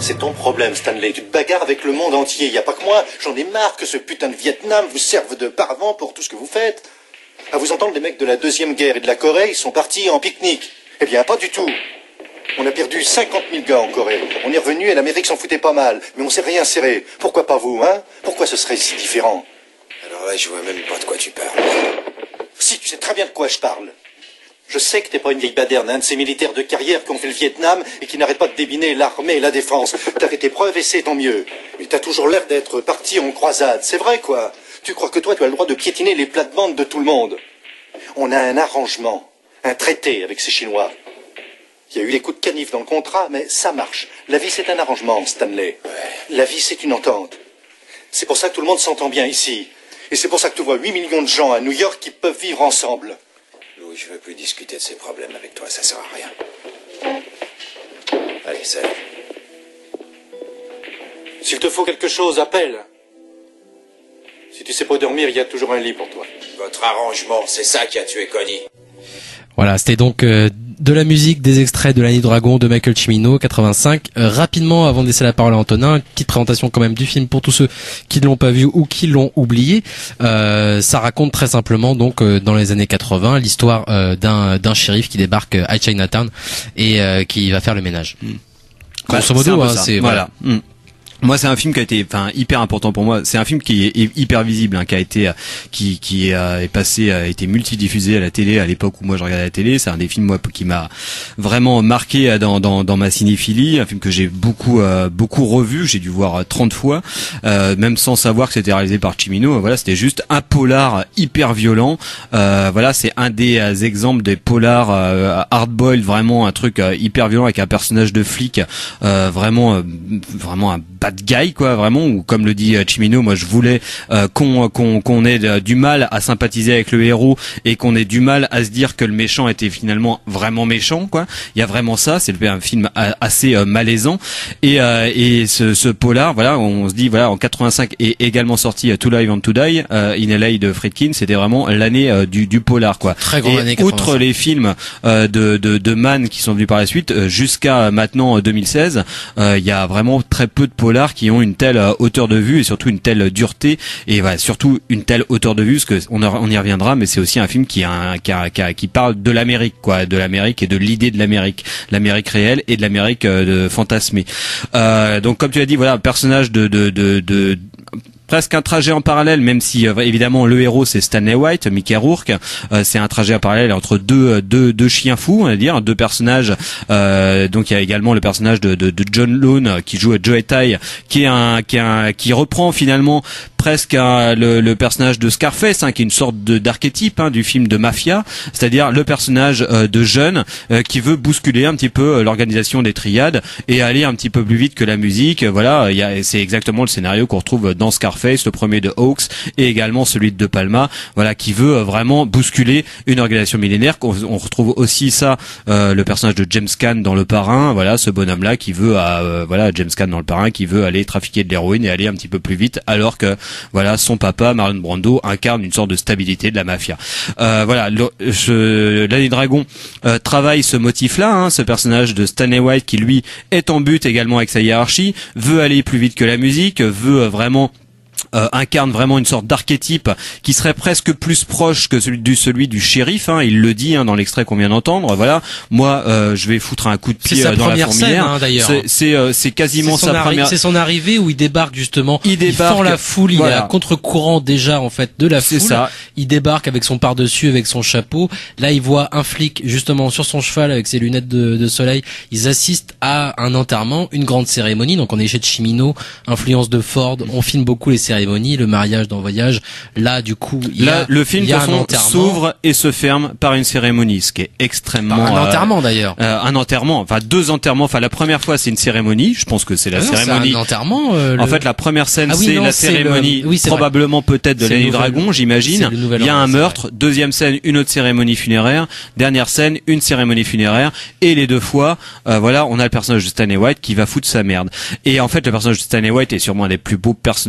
C'est ton problème, Stanley. Tu te bagarres avec le monde entier. Y a pas que moi. J'en ai marre que ce putain de Vietnam vous serve de paravent pour tout ce que vous faites. À vous entendre, les mecs de la Deuxième Guerre et de la Corée, ils sont partis en pique-nique. Eh bien, pas du tout. On a perdu cinquante mille gars en Corée. On est revenu et l'Amérique s'en foutait pas mal. Mais on s'est réinséré. Pourquoi pas vous, hein? Pourquoi ce serait si différent? Alors là, je vois même pas de quoi tu parles. Si, tu sais très bien de quoi je parle. Je sais que t'es pas une vieille baderne, un de ces militaires de carrière qui ont fait le Vietnam et qui n'arrêtent pas de débiner l'armée et la défense. T'as fait tes preuves et c'est tant mieux. Mais t'as toujours l'air d'être parti en croisade. C'est vrai, quoi. Tu crois que toi, tu as le droit de piétiner les plates-bandes de tout le monde. On a un arrangement, un traité avec ces Chinois. Il y a eu les coups de canif dans le contrat, mais ça marche. La vie, c'est un arrangement, Stanley. Ouais. La vie, c'est une entente. C'est pour ça que tout le monde s'entend bien ici. Et c'est pour ça que tu vois huit millions de gens à New York qui peuvent vivre ensemble. Louis, je veux plus discuter de ces problèmes avec toi, ça sert à rien. Allez, salut. S'il te faut quelque chose, appelle. Si tu sais pas dormir, il y a toujours un lit pour toi. Votre arrangement, c'est ça qui a tué Connie. Voilà, c'était donc euh, de la musique, des extraits de l'année du dragon de Michael Cimino, quatre-vingt-cinq. Euh, rapidement, avant de laisser la parole à Antonin, petite présentation quand même du film pour tous ceux qui ne l'ont pas vu ou qui l'ont oublié. Euh, ça raconte très simplement donc euh, dans les années quatre-vingts l'histoire euh, d'un d'un shérif qui débarque à Chinatown et euh, qui va faire le ménage. Mmh. Grosso modo, hein, c'est voilà. voilà. Mmh. Moi, c'est un film qui a été, enfin, hyper important pour moi. C'est un film qui est hyper visible, hein, qui a été, qui, qui est passé, a été multidiffusé à la télé à l'époque où moi je regardais la télé. C'est un des films moi qui m'a vraiment marqué dans dans, dans ma cinéphilie. Un film que j'ai beaucoup, euh, beaucoup revu. J'ai dû voir trente fois, euh, même sans savoir que c'était réalisé par Cimino. Voilà, c'était juste un polar hyper violent. Euh, voilà, c'est un des euh, exemples des polars euh, hard-boiled, vraiment un truc euh, hyper violent avec un personnage de flic, euh, vraiment, euh, vraiment un bad guy, quoi, vraiment, ou comme le dit euh, Cimino, moi je voulais euh, qu'on qu'on qu'on ait euh, du mal à sympathiser avec le héros et qu'on ait du mal à se dire que le méchant était finalement vraiment méchant, quoi. Il y a vraiment ça, c'est un film assez euh, malaisant et euh, et ce, ce polar, voilà, on se dit voilà, en quatre-vingt-cinq est également sorti euh, To Live and To Die euh, in L A de Friedkin, c'était vraiment l'année euh, du du polar, quoi. Très grande année. Outre les films euh, de de de Mann qui sont venus par la suite, euh, jusqu'à maintenant euh, deux mille seize, euh, il y a vraiment très peu de polars qui ont une telle euh, hauteur de vue et surtout une telle dureté et voilà, surtout une telle hauteur de vue, parce que on, on y reviendra, mais c'est aussi un film qui a un, qui, a, qui, a, qui parle de l'Amérique, quoi, de l'Amérique et de l'idée de l'Amérique, l'Amérique réelle et de l'Amérique euh, de fantasmée. Euh, donc comme tu as dit, voilà, un personnage de de de, de presque un trajet en parallèle, même si euh, évidemment le héros c'est Stanley White, Mickey Rourke. Euh, c'est un trajet en parallèle entre deux deux deux chiens fous, on va dire, deux personnages. Euh, donc il y a également le personnage de de, de John Lone qui joue Joe Tai, qui est un qui est un qui reprend finalement presque un, le, le personnage de Scarface, hein, qui est une sorte de d'archétype hein, du film de mafia, c'est-à-dire le personnage euh, de jeune euh, qui veut bousculer un petit peu euh, l'organisation des triades et aller un petit peu plus vite que la musique. Voilà, il y a, c'est exactement le scénario qu'on retrouve dans Scarface, le premier de Hawks, et également celui de De Palma. Voilà, qui veut euh, vraiment bousculer une organisation millénaire. On, on retrouve aussi ça, euh, le personnage de James Caan dans Le Parrain. Voilà, ce bonhomme-là qui veut, euh, voilà, James Caan dans Le Parrain, qui veut aller trafiquer de l'héroïne et aller un petit peu plus vite, alors que voilà, son papa, Marlon Brando, incarne une sorte de stabilité de la mafia. Euh, voilà, l'année Dragon euh, travaille ce motif-là, hein, ce personnage de Stanley White qui lui est en but également avec sa hiérarchie, veut aller plus vite que la musique, veut euh, vraiment Euh, incarne vraiment une sorte d'archétype qui serait presque plus proche que celui du celui du shérif, hein, il le dit hein, dans l'extrait qu'on vient d'entendre. Voilà, moi euh, je vais foutre un coup de pied euh, dans la fourmilière. Hein, d'ailleurs. C'est c'est, euh, c'est quasiment c'est sa première. C'est son arrivée où il débarque justement. Il débarque. Il fend la foule. Voilà. Il est à contre-courant déjà en fait de la foule. C'est ça. Il débarque avec son par-dessus, avec son chapeau. Là, il voit un flic justement sur son cheval avec ses lunettes de, de soleil. Ils assistent à un enterrement, une grande cérémonie. Donc on est chez Cimino, influence de Ford. On filme beaucoup les cérémonies, le mariage dans Voyage. Là, du coup, il Là, y a, le film il y a de un façon s'ouvre et se ferme par une cérémonie, ce qui est extrêmement. Par un euh, enterrement d'ailleurs. Euh, un enterrement, enfin deux enterrements. Enfin la première fois c'est une cérémonie. Je pense que c'est la ah non, cérémonie. C'est un enterrement. Euh, en le... fait, la première scène ah oui, c'est non, la c'est cérémonie, le... oui, probablement vrai. peut-être de l'année du dragon, j'imagine. Il y a un meurtre. Vrai. Deuxième scène, une autre cérémonie funéraire. Dernière scène, une cérémonie funéraire. Et les deux fois, euh, voilà, on a le personnage de Stanley White qui va foutre sa merde. Et en fait, le personnage de Stanley White est sûrement un des plus beaux personnages de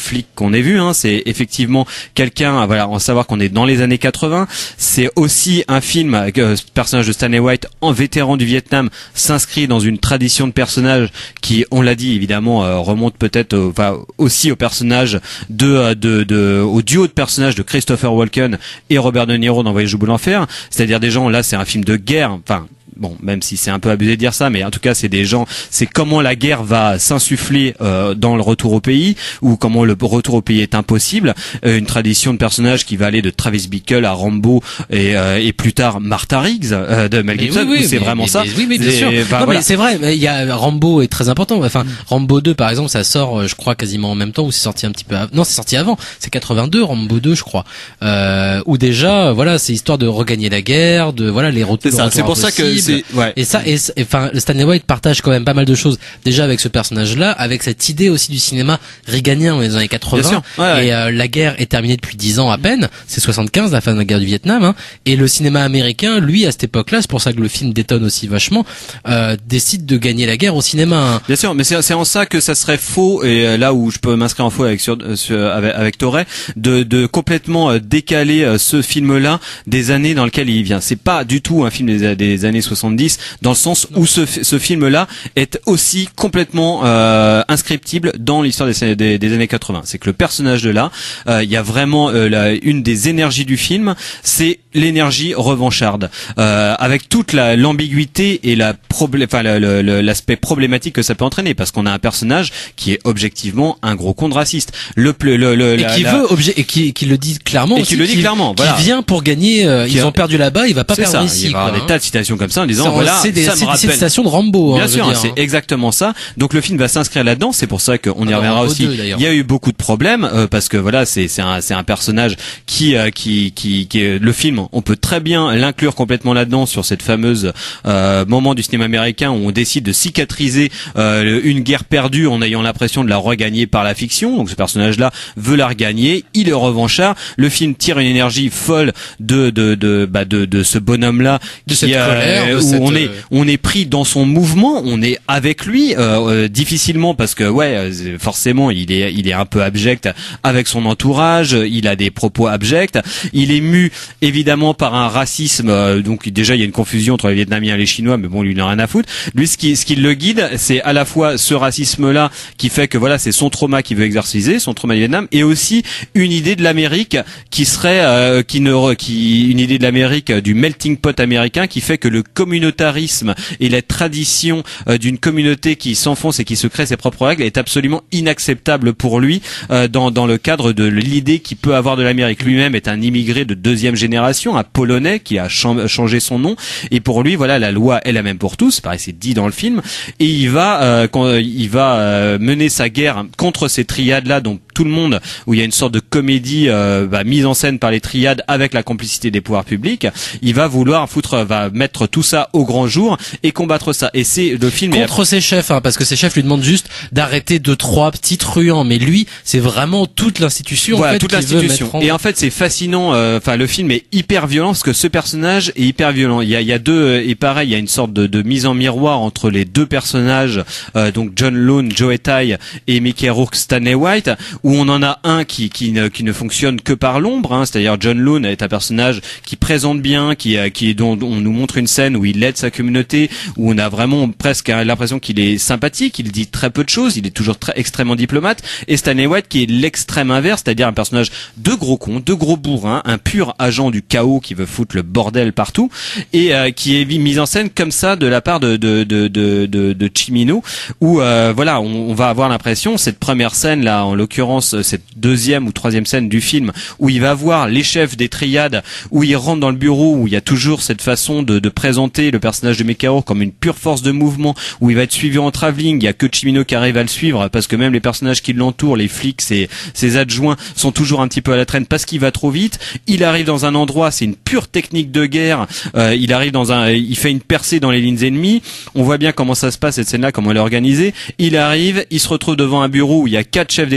flic qu'on ait vu. Hein. C'est effectivement quelqu'un, voilà, en savoir qu'on est dans les années quatre-vingts. C'est aussi un film avec euh, ce personnage de Stanley White, en vétéran du Vietnam, s'inscrit dans une tradition de personnages qui, on l'a dit évidemment, euh, remonte peut-être, euh, enfin, aussi au personnage de, de, de, au duo de personnages de Christopher Walken et Robert De Niro dans Voyage au bout de l'enfer. C'est-à-dire des gens, là, c'est un film de guerre, enfin. Bon, même si c'est un peu abusé de dire ça, mais en tout cas, c'est des gens, c'est comment la guerre va s'insuffler euh, dans le retour au pays, ou comment le retour au pays est impossible. Euh, une tradition de personnages qui va aller de Travis Bickle à Rambo et, euh, et plus tard Martha Riggs euh, de Mel Gibson. Oui, oui, c'est mais, vraiment mais, ça. Mais, oui, mais bien et, sûr. Bah, non, voilà. mais c'est vrai. Il y a Rambo est très important. Enfin, mm. Rambo deux, par exemple, ça sort, je crois, quasiment en même temps, ou c'est sorti un petit peu. Avant. Non, c'est sorti avant. C'est quatre-vingt-deux, Rambo deux, je crois. Euh, où déjà, voilà, c'est histoire de regagner la guerre, de voilà les retours. C'est ça. C'est pour ça que c'est. Ouais. Et ça. Et enfin, Stanley White partage quand même pas mal de choses déjà avec ce personnage-là, avec cette idée aussi du cinéma réganien dans les années quatre-vingts. Ouais, ouais. Et euh, la guerre est terminée depuis dix ans à peine. C'est soixante-quinze, la fin de la guerre du Vietnam. Hein, et le cinéma américain, lui, à cette époque-là, c'est pour ça que le film détonne aussi vachement, euh, décide de gagner la guerre au cinéma. Hein. Bien sûr, mais c'est, c'est en ça que ça serait faux, et là où je peux m'inscrire en faux avec sur, sur avec, avec Toré, de, de complètement décaler ce film-là des années dans lesquelles il vient. C'est pas du tout un film des, des années soixante-dix, dans le sens où ce, ce film-là est aussi complètement euh, inscriptible dans l'histoire des, des, des années quatre-vingts. C'est que le personnage de là, il euh, y a vraiment euh, la, une des énergies du film, c'est l'énergie revancharde, euh, avec toute la, l'ambiguïté et la problé- enfin, la, la, la, l'aspect problématique que ça peut entraîner, parce qu'on a un personnage qui est objectivement un gros con de raciste. Le, le, le, le et la, qui la... veut objet et qui, qui le dit clairement. Et aussi, qui le dit qui, clairement. Qui voilà. vient pour gagner. Euh, ils a... ont perdu là-bas, il va pas c'est perdre ça, ici. Il va y avoir quoi, des hein. tas de citations comme ça en disant c'est, voilà, c'est des, ça me c'est rappelle. des citations de Rambo. Bien hein, sûr, dire, c'est hein. exactement ça. Donc le film va s'inscrire là-dedans. C'est pour ça qu'on y ah, reviendra aussi. deux, il y a eu beaucoup de problèmes euh, parce que voilà, c'est c'est un c'est un personnage qui euh, qui qui qui est, le film. On peut très bien l'inclure complètement là-dedans sur cette fameuse euh, moment du cinéma américain où on décide de cicatriser euh, une guerre perdue en ayant l'impression de la regagner par la fiction. Donc ce personnage-là veut la regagner. Il est revanchard. Le film tire une énergie folle de de de bah de de ce bonhomme-là de qui cette euh, colère, de où cette... on est on est pris dans son mouvement. On est avec lui euh, euh, difficilement parce que ouais euh, forcément il est il est un peu abject avec son entourage. Il a des propos abjects. Il est mu évidemment par un racisme. Euh, donc déjà il y a une confusion entre les Vietnamiens et les Chinois, mais bon lui il n'a rien à foutre. Lui ce qui ce qui le guide, c'est à la fois ce racisme-là qui fait que voilà c'est son trauma qu'il veut exorciser, son trauma du Vietnam, et aussi une idée de l'Amérique qui serait euh, qui ne qui une idée de l'Amérique euh, du melting pot américain qui fait que le communautarisme et la tradition euh, d'une communauté qui s'enfonce et qui se crée ses propres règles est absolument inacceptable pour lui euh, dans dans le cadre de l'idée qu'il peut avoir de l'Amérique. Lui-même est un immigré de deuxième génération, un Polonais qui a ch- changé son nom, et pour lui voilà la loi est la même pour tous. Pareil c'est dit dans le film, et il va euh, quand, il va euh, mener sa guerre contre ces triades là dont tout le monde, où il y a une sorte de comédie euh, bah, mise en scène par les triades avec la complicité des pouvoirs publics. Il va vouloir foutre, va mettre tout ça au grand jour et combattre ça. Et c'est le film contre est... ses chefs, hein, parce que ses chefs lui demandent juste d'arrêter deux trois petits truands, mais lui c'est vraiment toute l'institution. Voilà, en fait, toute l'institution. En... Et en fait c'est fascinant. Enfin euh, le film est hyper violent parce que ce personnage est hyper violent. Il y a, il y a deux et pareil il y a une sorte de, de mise en miroir entre les deux personnages, euh, donc John Lone, Joe Ty et Mickey Rourke, Stanley White, où on en a un qui qui ne qui ne fonctionne que par l'ombre, hein, c'est-à-dire John Lone est un personnage qui présente bien, qui qui dont on nous montre une scène où il aide sa communauté, où on a vraiment presque l'impression qu'il est sympathique, il dit très peu de choses, il est toujours très extrêmement diplomate, et Stanley White qui est l'extrême inverse, c'est-à-dire un personnage de gros con, de gros bourrin, un pur agent du chaos qui veut foutre le bordel partout, et euh, qui est mis en scène comme ça de la part de de de de de, de Cimino, où euh, voilà on, on va avoir l'impression, cette première scène là en l'occurrence cette deuxième ou troisième scène du film, où il va voir les chefs des triades, où il rentre dans le bureau, où il y a toujours cette façon de, de présenter le personnage de Mickey Rourke comme une pure force de mouvement, où il va être suivi en travelling, il y a que Cimino qui arrive à le suivre, parce que même les personnages qui l'entourent, les flics, ses, ses adjoints, sont toujours un petit peu à la traîne parce qu'il va trop vite. Il arrive dans un endroit, c'est une pure technique de guerre, euh, il arrive dans un, il fait une percée dans les lignes ennemies, on voit bien comment ça se passe cette scène-là, comment elle est organisée. Il arrive, il se retrouve devant un bureau où il y a quatre chefs des triades,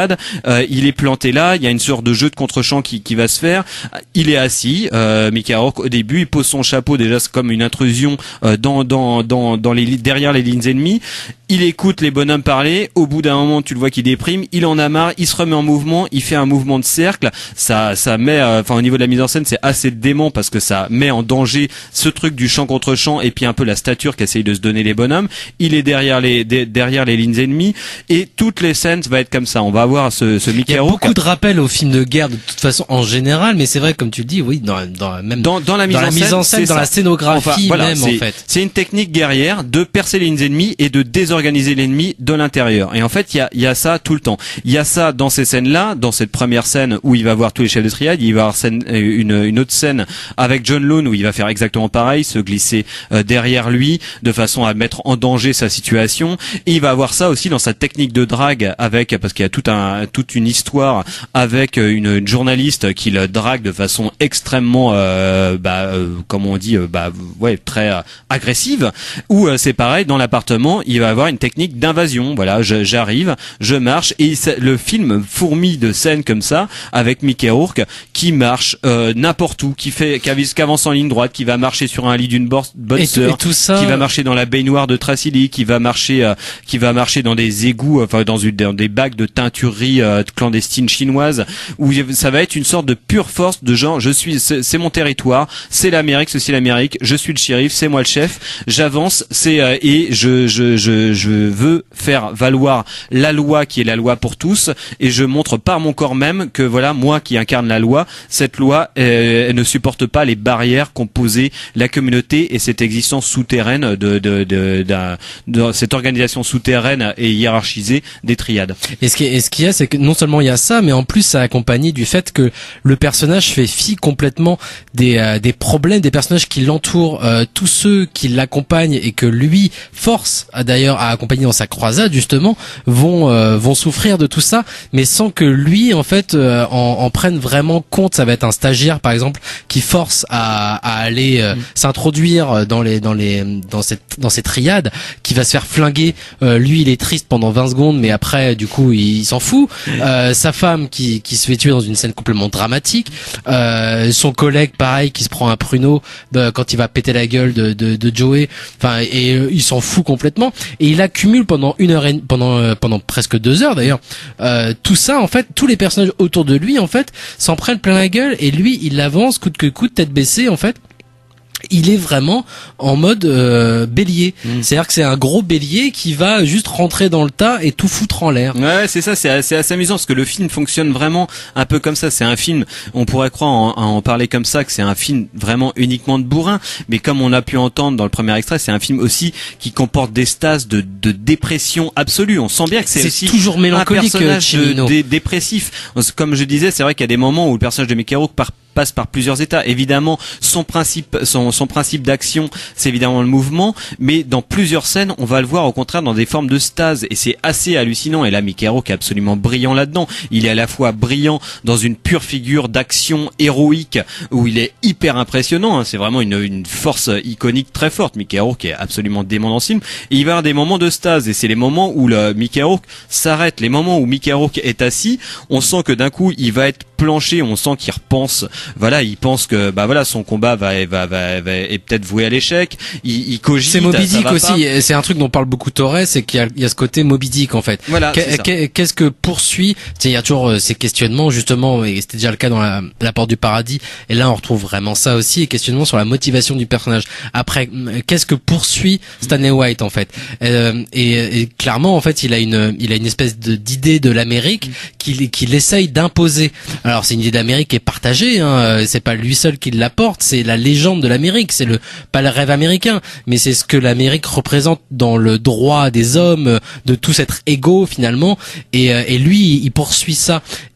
triade. Euh, il est planté là, il y a une sorte de jeu de contre-champ qui, qui va se faire. Il est assis, euh, Mickey Rourke au début, il pose son chapeau, déjà c'est comme une intrusion euh, dans dans dans dans les derrière les lignes ennemies. Il écoute les bonhommes parler. Au bout d'un moment, tu le vois qu'il déprime. Il en a marre. Il se remet en mouvement. Il fait un mouvement de cercle. Ça, ça met, enfin, euh, au niveau de la mise en scène, c'est assez dément parce que ça met en danger ce truc du champ contre champ et puis un peu la stature qu'essayent de se donner les bonhommes. Il est derrière les, de, derrière les lignes ennemies et toutes les scènes va être comme ça. On va avoir ce, ce Mickey Rourke. Il y a beaucoup de rappels aux films de guerre de toute façon en général, mais c'est vrai comme tu le dis, oui, dans, dans même dans, dans la mise, dans en, la scène, mise en scène, dans ça. la scénographie enfin, voilà, même en fait. C'est une technique guerrière de percer les lignes ennemies et de désorganiser l'ennemi de l'intérieur. Et en fait, il y a, il y a ça tout le temps. Il y a ça dans ces scènes-là, dans cette première scène où il va voir tous les chefs de triade. Il va avoir scène, une, une autre scène avec John Lone où il va faire exactement pareil, se glisser euh, derrière lui de façon à mettre en danger sa situation. Et il va avoir ça aussi dans sa technique de drague avec, parce qu'il y a tout un, toute une histoire avec une, une journaliste qui le drague de façon extrêmement, euh, bah, euh, comme on dit, euh, bah, ouais, très euh, agressive. Où euh, c'est pareil dans l'appartement, il va avoir une technique d'invasion. Voilà, je, j'arrive, je marche et ça, le film fourmille de scènes comme ça avec Mickey Rourke qui marche euh, n'importe où, qui fait, qui avance en ligne droite, qui va marcher sur un lit d'une bonne sœur, qui va marcher dans la baignoire de Tracy Lee, qui va marcher, euh, qui va marcher dans des égouts, enfin dans, une, dans des bacs de teinturerie euh, clandestine chinoise, où ça va être une sorte de pure force de genre, je suis, c'est, c'est mon territoire, c'est l'Amérique, ceci l'Amérique, je suis le shérif, c'est moi le chef, j'avance, c'est euh, et je, je, je, je veux faire valoir la loi qui est la loi pour tous et je montre par mon corps même que voilà, moi qui incarne la loi, cette loi euh, elle ne supporte pas les barrières qu'ont posées la communauté et cette existence souterraine de, de, de, de, de cette organisation souterraine et hiérarchisée des triades. Et ce qui est, ce qu'il y a, c'est que non seulement il y a ça, mais en plus ça accompagné du fait que le personnage fait fi complètement des, euh, des problèmes des personnages qui l'entourent, euh, tous ceux qui l'accompagnent et que lui force à, d'ailleurs à accompagner dans sa croisade justement vont euh, vont souffrir de tout ça, mais sans que lui en fait euh, en, en prenne vraiment compte. Ça va être un stagiaire par exemple qui force à, à aller euh, mmh. s'introduire dans les dans les dans cette dans cette triade, qui va se faire flinguer. Euh, lui il est triste pendant vingt secondes, mais après du coup il, il s'en fout. Euh, sa femme qui qui se fait tuer dans une scène complètement dramatique. Euh, son collègue pareil qui se prend un pruneau de, quand il va péter la gueule de de, de Joey. Enfin et euh, il s'en fout complètement et il accumule pendant une heure et, pendant euh, pendant presque deux heures d'ailleurs euh, tout ça en fait, tous les personnages autour de lui en fait s'en prennent plein la gueule et lui il avance coûte que coûte, tête baissée en fait. Il est vraiment en mode euh, bélier. Mmh. C'est-à-dire que c'est un gros bélier qui va juste rentrer dans le tas et tout foutre en l'air. Ouais, c'est ça, c'est assez, assez amusant parce que le film fonctionne vraiment un peu comme ça. C'est un film, on pourrait croire en, en parler comme ça, que c'est un film vraiment uniquement de bourrin, mais comme on a pu entendre dans le premier extrait, c'est un film aussi qui comporte des stages de, de dépression absolue. On sent bien que c'est, c'est aussi toujours mélancolique, un personnage Cimino. de, de, dépressif. Comme je disais, c'est vrai qu'il y a des moments où le personnage de Mickey Rourke part passe par plusieurs états. Évidemment, son principe, son, son principe d'action, c'est évidemment le mouvement, mais dans plusieurs scènes, on va le voir au contraire dans des formes de stase, et c'est assez hallucinant. Et là, Mickey Rourke est absolument brillant là-dedans. Il est à la fois brillant dans une pure figure d'action héroïque, où il est hyper impressionnant, hein. C'est vraiment une, une force iconique très forte. Mickey Rourke est absolument dément dans ce film. Et il va y avoir des moments de stase, et c'est les moments où le Mickey Rourke s'arrête, les moments où Mickey Rourke est assis, on sent que d'un coup, il va être planché, on sent qu'il repense. Voilà, il pense que bah voilà, son combat va va va, va est peut-être voué à l'échec. Il, il cogite. C'est Moby Dick aussi. Pas. C'est un truc dont parle beaucoup Torres, c'est qu'il y a, il y a ce côté Moby Dick en fait. Voilà. Qu'est-ce que poursuit? Il y a toujours ces questionnements justement, et c'était déjà le cas dans la, la Porte du Paradis. Et là, on retrouve vraiment ça aussi, et questionnement sur la motivation du personnage. Après, qu'est-ce que poursuit Stanley White en fait? euh, et, et clairement, en fait, il a une il a une espèce de d'idée de l'Amérique qu'il qu'il essaye d'imposer. Alors c'est une idée d'Amérique qui est partagée, hein. C'est pas lui seul qui l'apporte, c'est la légende de l'Amérique, c'est le pas le rêve américain, mais c'est ce que l'Amérique représente dans le droit des hommes, de tous être égaux finalement, et, et lui il poursuit ça.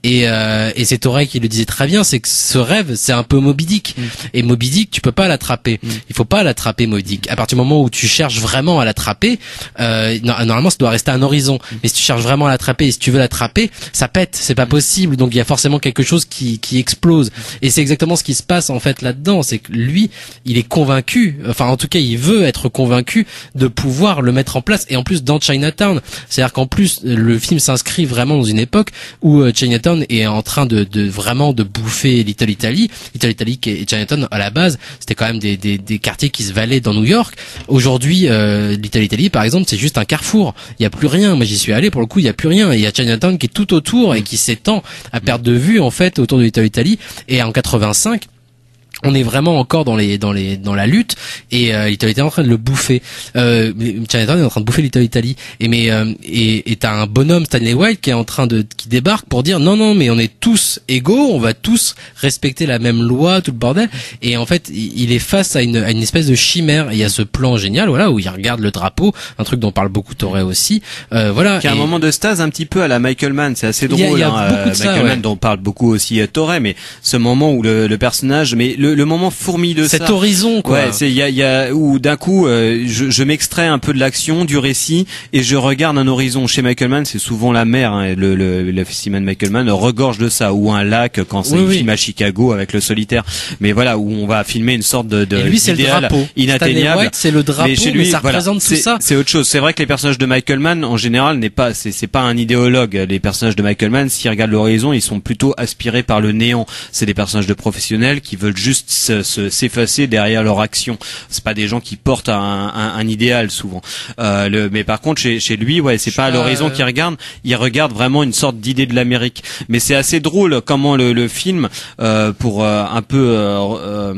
Et, euh, et c'est Torey qui le disait très bien, c'est que ce rêve, c'est un peu Moby Dick. Mm. Et Moby Dick, tu peux pas l'attraper. Mm. Il faut pas l'attraper, Moby Dick. À partir du moment où tu cherches vraiment à l'attraper, euh, normalement, ça doit rester un horizon. Mm. Mais si tu cherches vraiment à l'attraper, et si tu veux l'attraper, ça pète, c'est pas possible. Donc il y a forcément quelque chose qui, qui explose. Et c'est exactement ce qui se passe en fait là-dedans. C'est que lui, il est convaincu, enfin en tout cas, il veut être convaincu de pouvoir le mettre en place. Et en plus, dans Chinatown, c'est-à-dire qu'en plus, le film s'inscrit vraiment dans une époque où euh, Chinatown est en train de, de vraiment de bouffer Little Italy. Little Italy et Chinatown, à la base, c'était quand même des, des, des quartiers qui se valaient dans New York. Aujourd'hui, euh, Little Italy, par exemple, c'est juste un carrefour. Il y a plus rien. Moi, j'y suis allé, pour le coup, il y a plus rien. Il y a Chinatown qui est tout autour et qui s'étend à perte de vue, en fait, autour de Little Italy. Et en quatre-vingt-cinq, on est vraiment encore dans les dans les dans la lutte et euh, Little Italy est en train de le bouffer. Euh, Chinatown est en train de bouffer Little Italy et mais euh, et et t'as un bonhomme Stanley White qui est en train de qui débarque pour dire non non mais on est tous égaux, on va tous respecter la même loi, tout le bordel. Et en fait il est face à une à une espèce de chimère. Et il y a ce plan génial voilà où il regarde le drapeau, un truc dont parle beaucoup Torey aussi. Euh, voilà. Qui a un moment de stase un petit peu à la Michael Mann, c'est assez drôle. Il y a, il y a hein, beaucoup de ça, Michael ouais. Mann dont parle beaucoup aussi euh, Torey, mais ce moment où le, le personnage mais le le moment fourmi de cet ça. horizon quoi. Ouais, c'est il y a il y a où d'un coup euh, je, je m'extrais un peu de l'action, du récit et je regarde un horizon. Chez Michael Mann, c'est souvent la mer hein, le le le festival de Michael Mann regorge de ça, ou un lac quand c'est oui, il oui. filme à Chicago avec le solitaire. Mais voilà où on va filmer une sorte de, de et lui c'est le drapeau inatteignable. Stanley White c'est le drapeau mais, chez lui, mais ça voilà, représente tout c'est, ça. C'est autre chose. C'est vrai que les personnages de Michael Mann en général n'est pas c'est c'est pas un idéologue. Les personnages de Michael Mann, s'ils regardent l'horizon, ils sont plutôt aspirés par le néant. C'est des personnages de professionnels qui veulent juste se, se, s'effacer derrière leur action. C'est pas des gens qui portent un, un, un idéal souvent. Euh, le, mais par contre chez, chez lui, ouais, c'est Je pas à l'horizon euh... qu'il regarde. Il regarde vraiment une sorte d'idée de l'Amérique. Mais c'est assez drôle comment le, le film, euh, pour euh, un peu, euh,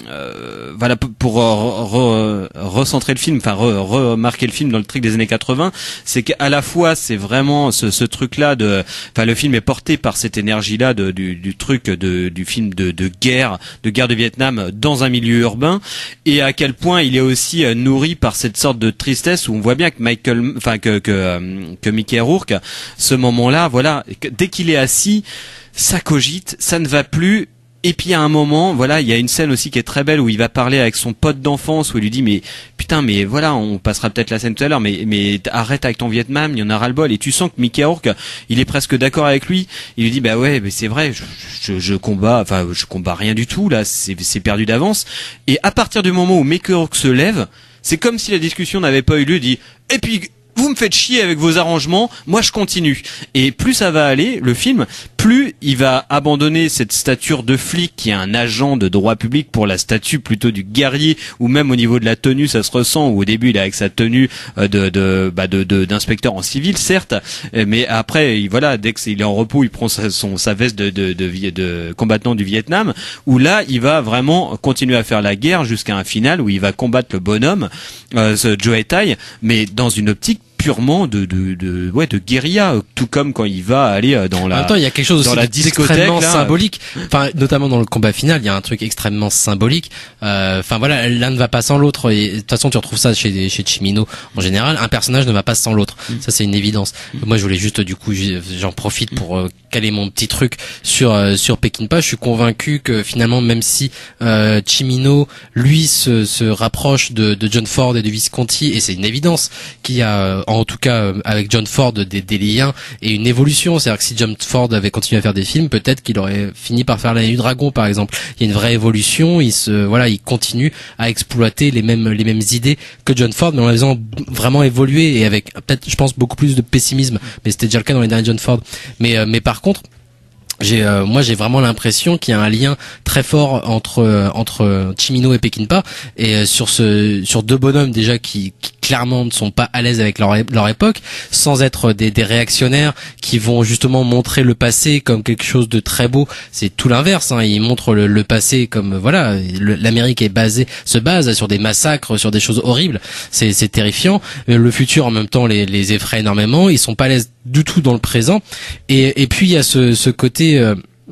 euh, voilà, pour euh, re, recentrer le film, enfin re, remarquer le film dans le truc des années quatre-vingts, c'est qu'à la fois c'est vraiment ce, ce truc-là de, enfin le film est porté par cette énergie-là de, du, du truc de, du film de, de guerre, de guerre de Vietnam dans un milieu urbain, et à quel point il est aussi euh, nourri par cette sorte de tristesse où on voit bien que Michael, enfin que que, euh, que Mickey Rourke, ce moment-là, voilà, dès qu'il est assis, ça cogite, ça ne va plus. Et puis à un moment, voilà, il y a une scène aussi qui est très belle où il va parler avec son pote d'enfance où il lui dit mais putain mais voilà, on passera peut-être la scène tout à l'heure, mais mais arrête avec ton Vietnam, il y en a ras le bol. Et tu sens que Mickey Rourke, il est presque d'accord avec lui. Il lui dit bah ouais, mais c'est vrai, je, je, je combats, enfin je combats rien du tout là, c'est c'est perdu d'avance. Et à partir du moment où Mickey Rourke se lève, c'est comme si la discussion n'avait pas eu lieu. Dit et puis vous me faites chier avec vos arrangements, moi je continue. Et plus ça va aller, le film, plus il va abandonner cette stature de flic qui est un agent de droit public pour la statue plutôt du guerrier, ou même au niveau de la tenue ça se ressent, où au début il est avec sa tenue de de bah de, de d'inspecteur en civil certes, mais après il, voilà, dès qu'il est en repos il prend sa, son sa veste de de, de de de combattant du Vietnam, où là il va vraiment continuer à faire la guerre jusqu'à un final où il va combattre le bonhomme, euh, ce Joe Tai, mais dans une optique purement de de de ouais de guérilla, tout comme quand il va aller dans la. En même temps, il y a quelque chose aussi d'extrêmement symbolique. Enfin, notamment dans le combat final, il y a un truc extrêmement symbolique. Enfin euh, voilà, l'un ne va pas sans l'autre. Et de toute façon, tu retrouves ça chez chez Cimino en général. Un personnage ne va pas sans l'autre. Mm. Ça, c'est une évidence. Mm. Moi, je voulais juste du coup, j'en profite pour euh, caler mon petit truc sur euh, sur Peckinpah. Je suis convaincu que finalement, même si euh, Cimino lui se se rapproche de de John Ford et de Visconti, et c'est une évidence qu'il y a euh, en tout cas avec John Ford des, des liens et une évolution. C'est-à-dire que si John Ford avait continué à faire des films, peut-être qu'il aurait fini par faire La Nuit du Dragon par exemple. Il y a une vraie évolution, il se voilà, il continue à exploiter les mêmes les mêmes idées que John Ford, mais en les faisant vraiment évoluer et avec peut-être je pense beaucoup plus de pessimisme, mais c'était déjà le cas dans les derniers John Ford. Mais euh, mais par contre j'ai euh, moi j'ai vraiment l'impression qu'il y a un lien très fort entre euh, entre Cimino et Peckinpah, et euh, sur ce sur deux bonhommes déjà qui, qui clairement ne sont pas à l'aise avec leur leur époque, sans être des des réactionnaires qui vont justement montrer le passé comme quelque chose de très beau. C'est tout l'inverse, hein. Ils montrent le, le passé comme voilà, le, l'Amérique est basée se base sur des massacres, sur des choses horribles. C'est c'est terrifiant. Le futur en même temps les les effraie énormément. Ils sont pas à l'aise du tout dans le présent. Et et puis il y a ce ce côté euh,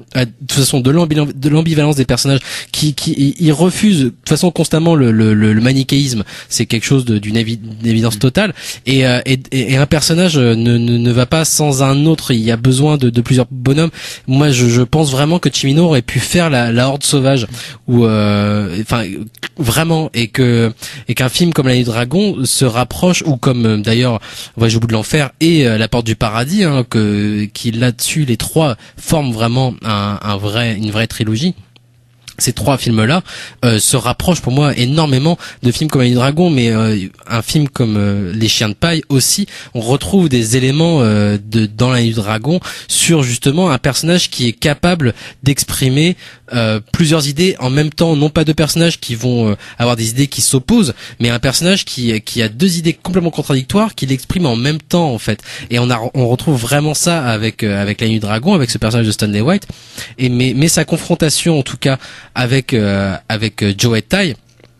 à, de toute façon de l'ambivalence, de l'ambivalence des personnages, qui qui ils refusent de toute façon constamment le le, le, le manichéisme. C'est quelque chose de, d'une évi- évidence totale. Et, euh, et et un personnage ne, ne ne va pas sans un autre. Il y a besoin de, de plusieurs bonhommes. Moi, je, je pense vraiment que Cimino aurait pu faire la, la Horde sauvage, ou enfin euh, vraiment, et que et qu'un film comme La Nuit du Dragon se rapproche, ou comme euh, d'ailleurs Voyage au bout de l'enfer et euh, La Porte du Paradis, hein, que qui là-dessus les trois forment vraiment un, un vrai une vraie trilogie. Ces trois films-là euh, se rapprochent pour moi énormément de films comme La Nuit du Dragon, mais euh, un film comme euh, Les Chiens de paille aussi, on retrouve des éléments euh, de dans La Nuit du Dragon sur justement un personnage qui est capable d'exprimer euh, plusieurs idées en même temps, non pas deux personnages qui vont euh, avoir des idées qui s'opposent, mais un personnage qui qui a deux idées complètement contradictoires qui l'exprime en même temps en fait. Et on a on retrouve vraiment ça avec euh, avec La Nuit du Dragon, avec ce personnage de Stanley White, et mais mais sa confrontation en tout cas avec euh, avec Joe Tai,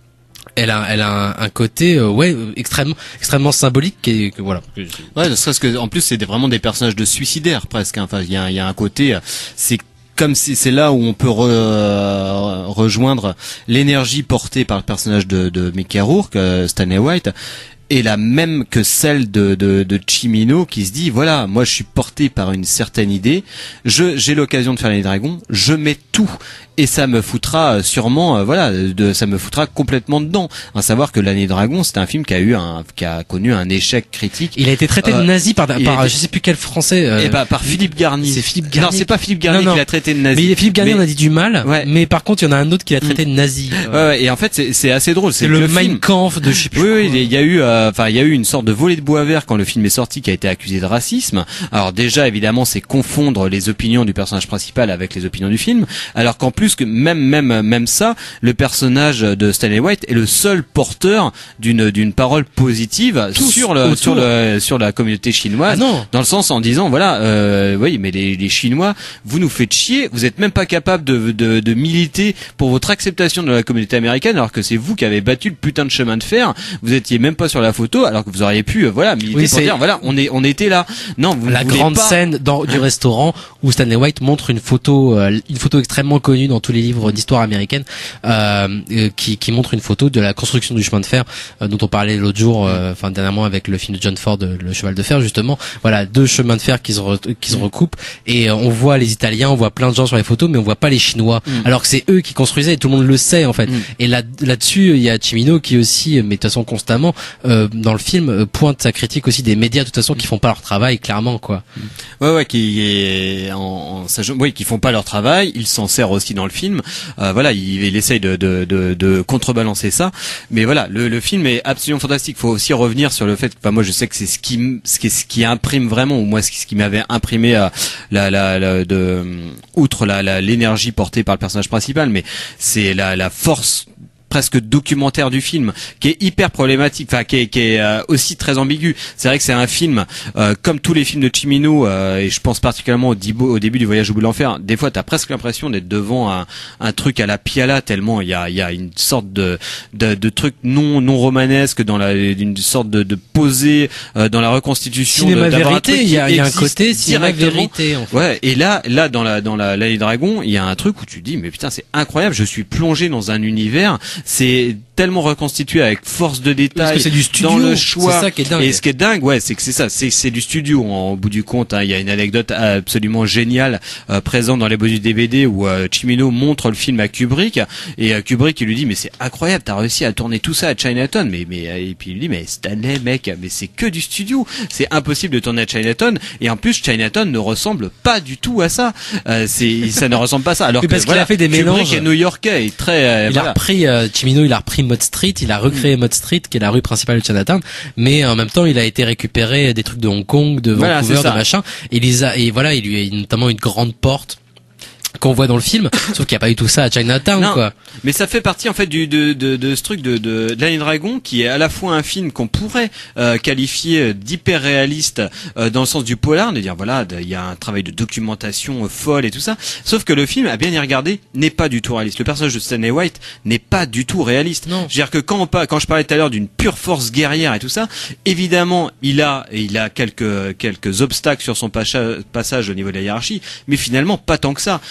elle a elle a un, un côté euh, ouais extrêmement extrêmement symbolique, et que voilà. Ouais, ne serait-ce que en plus c'est des, vraiment des personnages de suicidaires presque, hein. Enfin il y a il y a un côté, c'est comme si c'est là où on peut re, euh, rejoindre l'énergie portée par le personnage de de Mickey Rourke, euh, Stanley White, et la même que celle de, de, de Cimino, qui se dit voilà, moi je suis porté par une certaine idée, je j'ai l'occasion de faire les dragons, je mets tout, et ça me foutra sûrement euh, voilà de ça me foutra complètement dedans. À savoir que L'Année des Dragons, c'est un film qui a eu un qui a connu un échec critique. Il a été traité euh, de nazi par par été, je sais plus quel français euh, et bah par Philippe Garnier. C'est Philippe Garnier. Non, c'est pas Philippe Garnier non, non. qui l'a traité de nazi. Mais Philippe Garnier mais, on a dit du mal, ouais. Mais par contre, il y en a un autre qui l'a traité de nazi. Ouais, ouais, et en fait c'est c'est assez drôle, c'est, c'est le, le Mein Kampf de je sais plus. Oui oui, il y a eu enfin euh, il y a eu une sorte de volée de bois vert quand le film est sorti, qui a été accusé de racisme. Alors déjà évidemment, c'est confondre les opinions du personnage principal avec les opinions du film, alors qu'en plus que même même même ça, le personnage de Stanley White est le seul porteur d'une d'une parole positive tous sur le autour. sur le sur la communauté chinoise, ah non. Dans le sens en disant voilà euh, oui mais les les Chinois, vous nous faites chier, vous êtes même pas capable de de de militer pour votre acceptation de la communauté américaine, alors que c'est vous qui avez battu le putain de chemin de fer, vous étiez même pas sur la photo, alors que vous auriez pu euh, voilà militer oui, pour dire voilà on est on était là. Non, vous la grande pas... scène dans du restaurant où Stanley White montre une photo euh, une photo extrêmement connue dans tous les livres d'histoire américaine, euh, qui qui montre une photo de la construction du chemin de fer euh, dont on parlait l'autre jour, enfin euh, dernièrement avec le film de John Ford, Le Cheval de Fer, justement. Voilà, deux chemins de fer qui se re, qui se recoupent, et euh, on voit les Italiens, on voit plein de gens sur les photos, mais on voit pas les Chinois, mm. alors que c'est eux qui construisaient, et tout le monde le sait en fait. Mm. Et là là-dessus, il y a Cimino qui aussi, mais de toute façon constamment euh, dans le film, euh, pointe sa critique aussi des médias de toute façon qui font pas leur travail, clairement quoi. Ouais ouais, qui est en, en oui, qui font pas leur travail. Il s'en sert aussi dans le film. Euh, voilà, il, il essaye de, de de de contrebalancer ça. Mais voilà, le, le film est absolument fantastique. Faut aussi revenir sur le fait que, enfin, moi je sais que c'est ce qui ce qui ce qui imprime vraiment, ou moi ce qui, ce qui m'avait imprimé à la la, la de outre la, la l'énergie portée par le personnage principal, mais c'est la la force presque documentaire du film, qui est hyper problématique, enfin qui est, qui est euh, aussi très ambigu. C'est vrai que c'est un film euh, comme tous les films de Cimino, euh, et je pense particulièrement au, dibo, au début du Voyage au bout de l'enfer. Des fois, t'as presque l'impression d'être devant un, un truc à la Piala, tellement il y a, il y a une sorte de, de, de truc non non romanesque dans la, une sorte de, de posé euh, dans la reconstitution. Cinéma de, vérité, il y a, y a un côté cinéma vérité. En fait. Ouais, et là, là dans la dans la L'Année des Dragons, il y a un truc où tu te dis mais putain c'est incroyable, je suis plongé dans un univers. C'est tellement reconstitué avec force de détail. Parce que c'est du studio, dans le choix. C'est ça qui est dingue. Et ce qui est dingue, ouais, c'est que c'est ça, c'est c'est du studio. En, au bout du compte, hein, il y a une anecdote absolument géniale euh, présente dans les bonus du D V D où euh, Cimino montre le film à Kubrick, et euh, Kubrick il lui dit mais c'est incroyable, t'as réussi à tourner tout ça à Chinatown, mais mais et puis il lui dit mais Stanley mec, mais c'est que du studio, c'est impossible de tourner à Chinatown, et en plus Chinatown ne ressemble pas du tout à ça. Euh, c'est ça ne ressemble pas à ça. Alors oui, que parce voilà, qu'il a fait des Kubrick mélanges. est new-yorkais et très. Euh, il voilà. a repris euh, Cimino, il a repris Mott Street, il a recréé mm. Mott Street, qui est la rue principale de Chinatown, mais en même temps, il a été récupéré des trucs de Hong Kong, de Vancouver, voilà, de machin. Et il les a, et voilà, il lui a notamment une grande porte qu'on voit dans le film, sauf qu'il n'y a pas eu tout ça à Chinatown, non, quoi. Mais ça fait partie en fait du de de, de ce truc de de, de L'Année des Dragons, qui est à la fois un film qu'on pourrait euh, qualifier d'hyper réaliste euh, dans le sens du polar, de dire voilà, il y a un travail de documentation euh, folle et tout ça. Sauf que le film, à bien y regarder, n'est pas du tout réaliste. Le personnage de Stanley White n'est pas du tout réaliste. Non. Je veux dire que quand on, quand je parlais tout à l'heure d'une pure force guerrière et tout ça, évidemment, il a il a quelques quelques obstacles sur son passage au niveau de la hiérarchie, mais finalement pas tant que ça.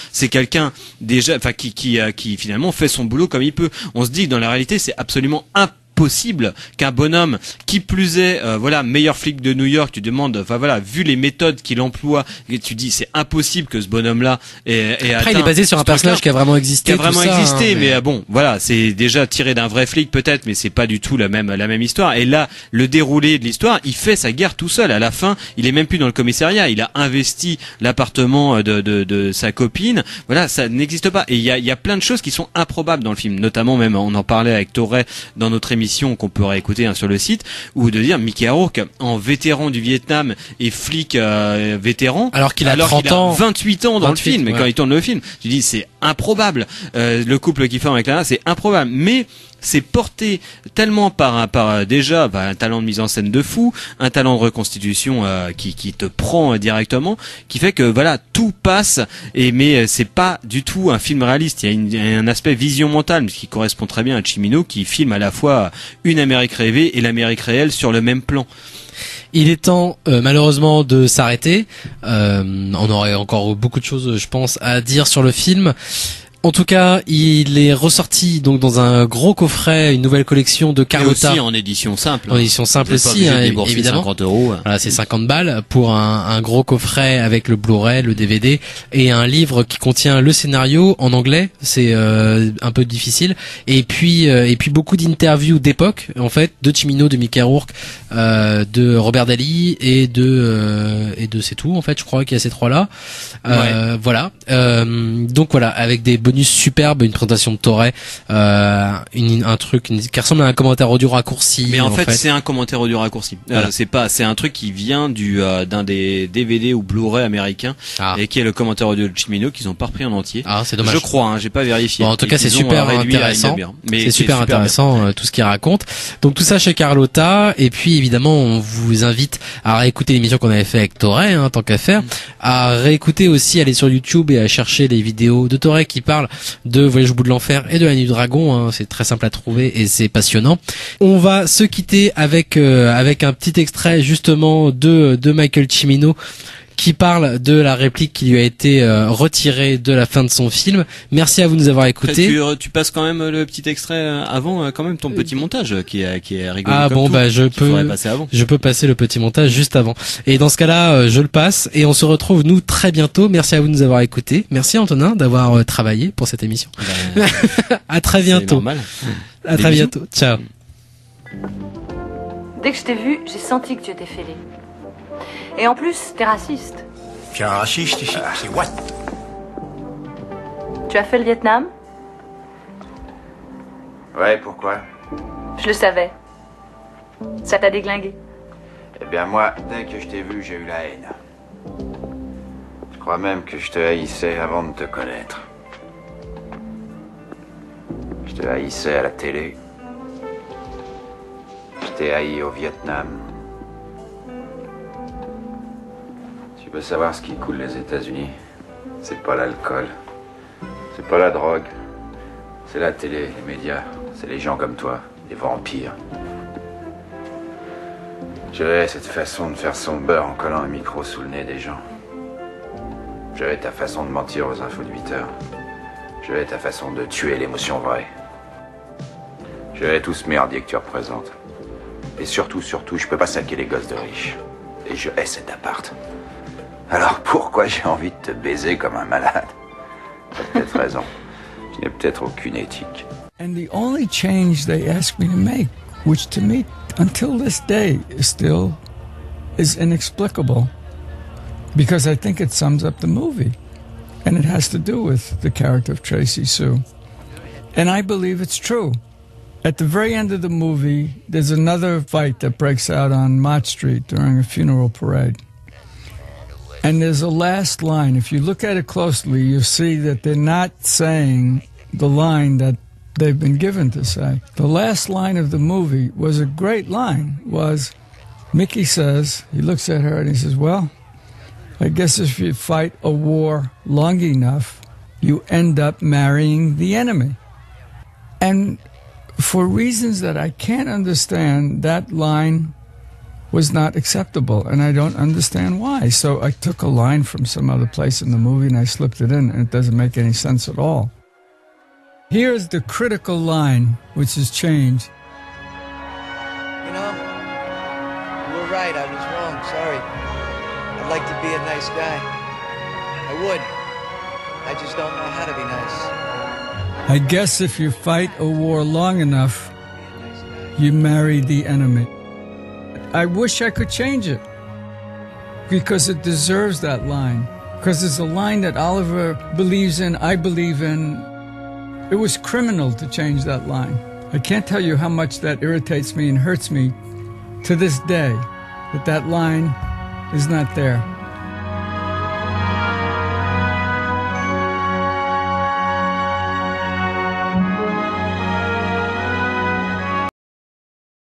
c'est quelqu'un déjà, enfin qui qui qui finalement fait son boulot comme il peut. On se dit que dans la réalité, c'est absolument impossible possible qu'un bonhomme, qui plus est, euh, voilà, meilleur flic de New York, tu demandes, enfin voilà, vu les méthodes qu'il emploie, et tu dis c'est impossible que ce bonhomme-là ait, ait Après, il est basé sur un personnage qui a vraiment existé, qui a vraiment tout ça, existé, hein, mais... mais mais bon, voilà, c'est déjà tiré d'un vrai flic peut-être, mais c'est pas du tout la même la même histoire. Et là, le déroulé de l'histoire, il fait sa guerre tout seul. À la fin, il est même plus dans le commissariat, il a investi l'appartement de de, de sa copine. Voilà, ça n'existe pas. Et il y a il y a plein de choses qui sont improbables dans le film, notamment même on en parlait avec Torret dans notre émission qu'on peut réécouter hein, sur le site, ou de dire Mickey Rourke en vétéran du Vietnam et flic euh, vétéran, alors qu'il a alors trente qu'il a ans, vingt-huit ans dans vingt-huit, le film, ouais. et quand il tourne le film, tu dis c'est improbable. Euh, le couple qu'il forme avec Lana, c'est improbable, mais c'est porté tellement par par déjà bah, un talent de mise en scène de fou, un talent de reconstitution euh, qui qui te prend euh, directement, qui fait que voilà tout passe. Et mais c'est pas du tout un film réaliste. Il y a, une, il y a un aspect vision mentale qui correspond très bien à Cimino, qui filme à la fois une Amérique rêvée et l'Amérique réelle sur le même plan. Il est temps euh, malheureusement de s'arrêter. Euh, on aurait encore beaucoup de choses, je pense, à dire sur le film. En tout cas, il est ressorti donc dans un gros coffret, une nouvelle collection de Carlotta. Et aussi en édition simple. En édition simple aussi, hein, évidemment. cinquante euros. Voilà, c'est cinquante balles pour un, un gros coffret avec le Blu-ray, le D V D et un livre qui contient le scénario en anglais. C'est euh, un peu difficile. Et puis euh, et puis beaucoup d'interviews d'époque, en fait, de Cimino, de Mickey Rourke, euh, de Robert Daly et de euh, et de c'est tout. En fait, je crois qu'il y a ces trois-là. Euh, ouais. Voilà. Euh, donc voilà, avec des bonus superbes, une présentation de Torret, euh, une, un truc une, qui ressemble à un commentaire audio raccourci. Mais en, en fait, fait. c'est un commentaire audio raccourci. Voilà. Euh, c'est pas, c'est un truc qui vient du euh, d'un des D V D ou Blu-ray américains ah. et qui est le commentaire audio de Cimino qu'ils ont pas repris en entier. Ah, c'est dommage. Je crois, hein, j'ai pas vérifié. Bon, en tout cas, c'est super intéressant. Mais c'est super, super intéressant euh, tout ce qu'il raconte. Donc tout ça chez Carlotta. Et puis évidemment, on vous invite à réécouter l'émission qu'on avait fait avec Torret, hein, tant qu'à faire, à réécouter aussi, aller sur YouTube et à chercher les vidéos de Torret qui parle de Voyage au bout de l'enfer et de La Nuit du Dragon, hein, c'est très simple à trouver et c'est passionnant. On va se quitter avec euh, avec un petit extrait justement de de Michael Cimino qui parle de la réplique qui lui a été euh, retirée de la fin de son film. Merci à vous de nous avoir écoutés. Tu, tu passes quand même le petit extrait avant, quand même ton petit montage qui est qui est rigolo. Ah comme bon tout, bah je peux je peux passer le petit montage juste avant. Et dans ce cas-là, euh, je le passe et on se retrouve nous très bientôt. Merci à vous de nous avoir écoutés. Merci Antonin d'avoir euh, travaillé pour cette émission. Ben, à très bientôt. Normal. À Des très bisous. Bientôt. Ciao. Dès que je t'ai vu, j'ai senti que tu étais fêlé. Et en plus, t'es raciste. Tu es un raciste ici? C'est what? Tu as fait le Vietnam? Ouais, pourquoi? Je le savais. Ça t'a déglingué. Eh bien moi, dès que je t'ai vu, j'ai eu la haine. Je crois même que je te haïssais avant de te connaître. Je te haïssais à la télé. Je t'ai haï au Vietnam. Tu veux savoir ce qui coule les États-Unis? C'est pas l'alcool, c'est pas la drogue, c'est la télé, les médias, c'est les gens comme toi, les vampires. Je hais cette façon de faire son beurre en collant un micro sous le nez des gens. Je hais ta façon de mentir aux infos de huit heures. Je hais ta façon de tuer l'émotion vraie. Je hais tout ce merdier que tu représentes. Et surtout, surtout, je peux pas saquer les gosses de riches. Et je hais cet appart. Alors pourquoi j'ai envie de te baiser comme un malade? T'as peut-être raison. Je n'ai peut-être aucune éthique. And the only change they asked me to make, which to me, until this day, is still is inexplicable, because I think it sums up the movie, and it has to do with the character of Tracy Sue. And I believe it's true. At the very end of the movie, there's another fight that breaks out on Mott Street during a funeral parade. And there's a last line. If you look at it closely, you'll see that they're not saying the line that they've been given to say. The last line of the movie was a great line, was Mickey says, he looks at her and he says, well, I guess if you fight a war long enough, you end up marrying the enemy. And for reasons that I can't understand, that line was not acceptable, and I don't understand why. So I took a line from some other place in the movie and I slipped it in, and it doesn't make any sense at all. Here's the critical line, which is changed. You know, you were right, I was wrong, sorry. I'd like to be a nice guy. I would. I just don't know how to be nice. I guess if you fight a war long enough, you marry the enemy. I wish I could change it, because it deserves that line. Because it's a line that Oliver believes in, I believe in. It was criminal to change that line. I can't tell you how much that irritates me and hurts me to this day, that that line is not there.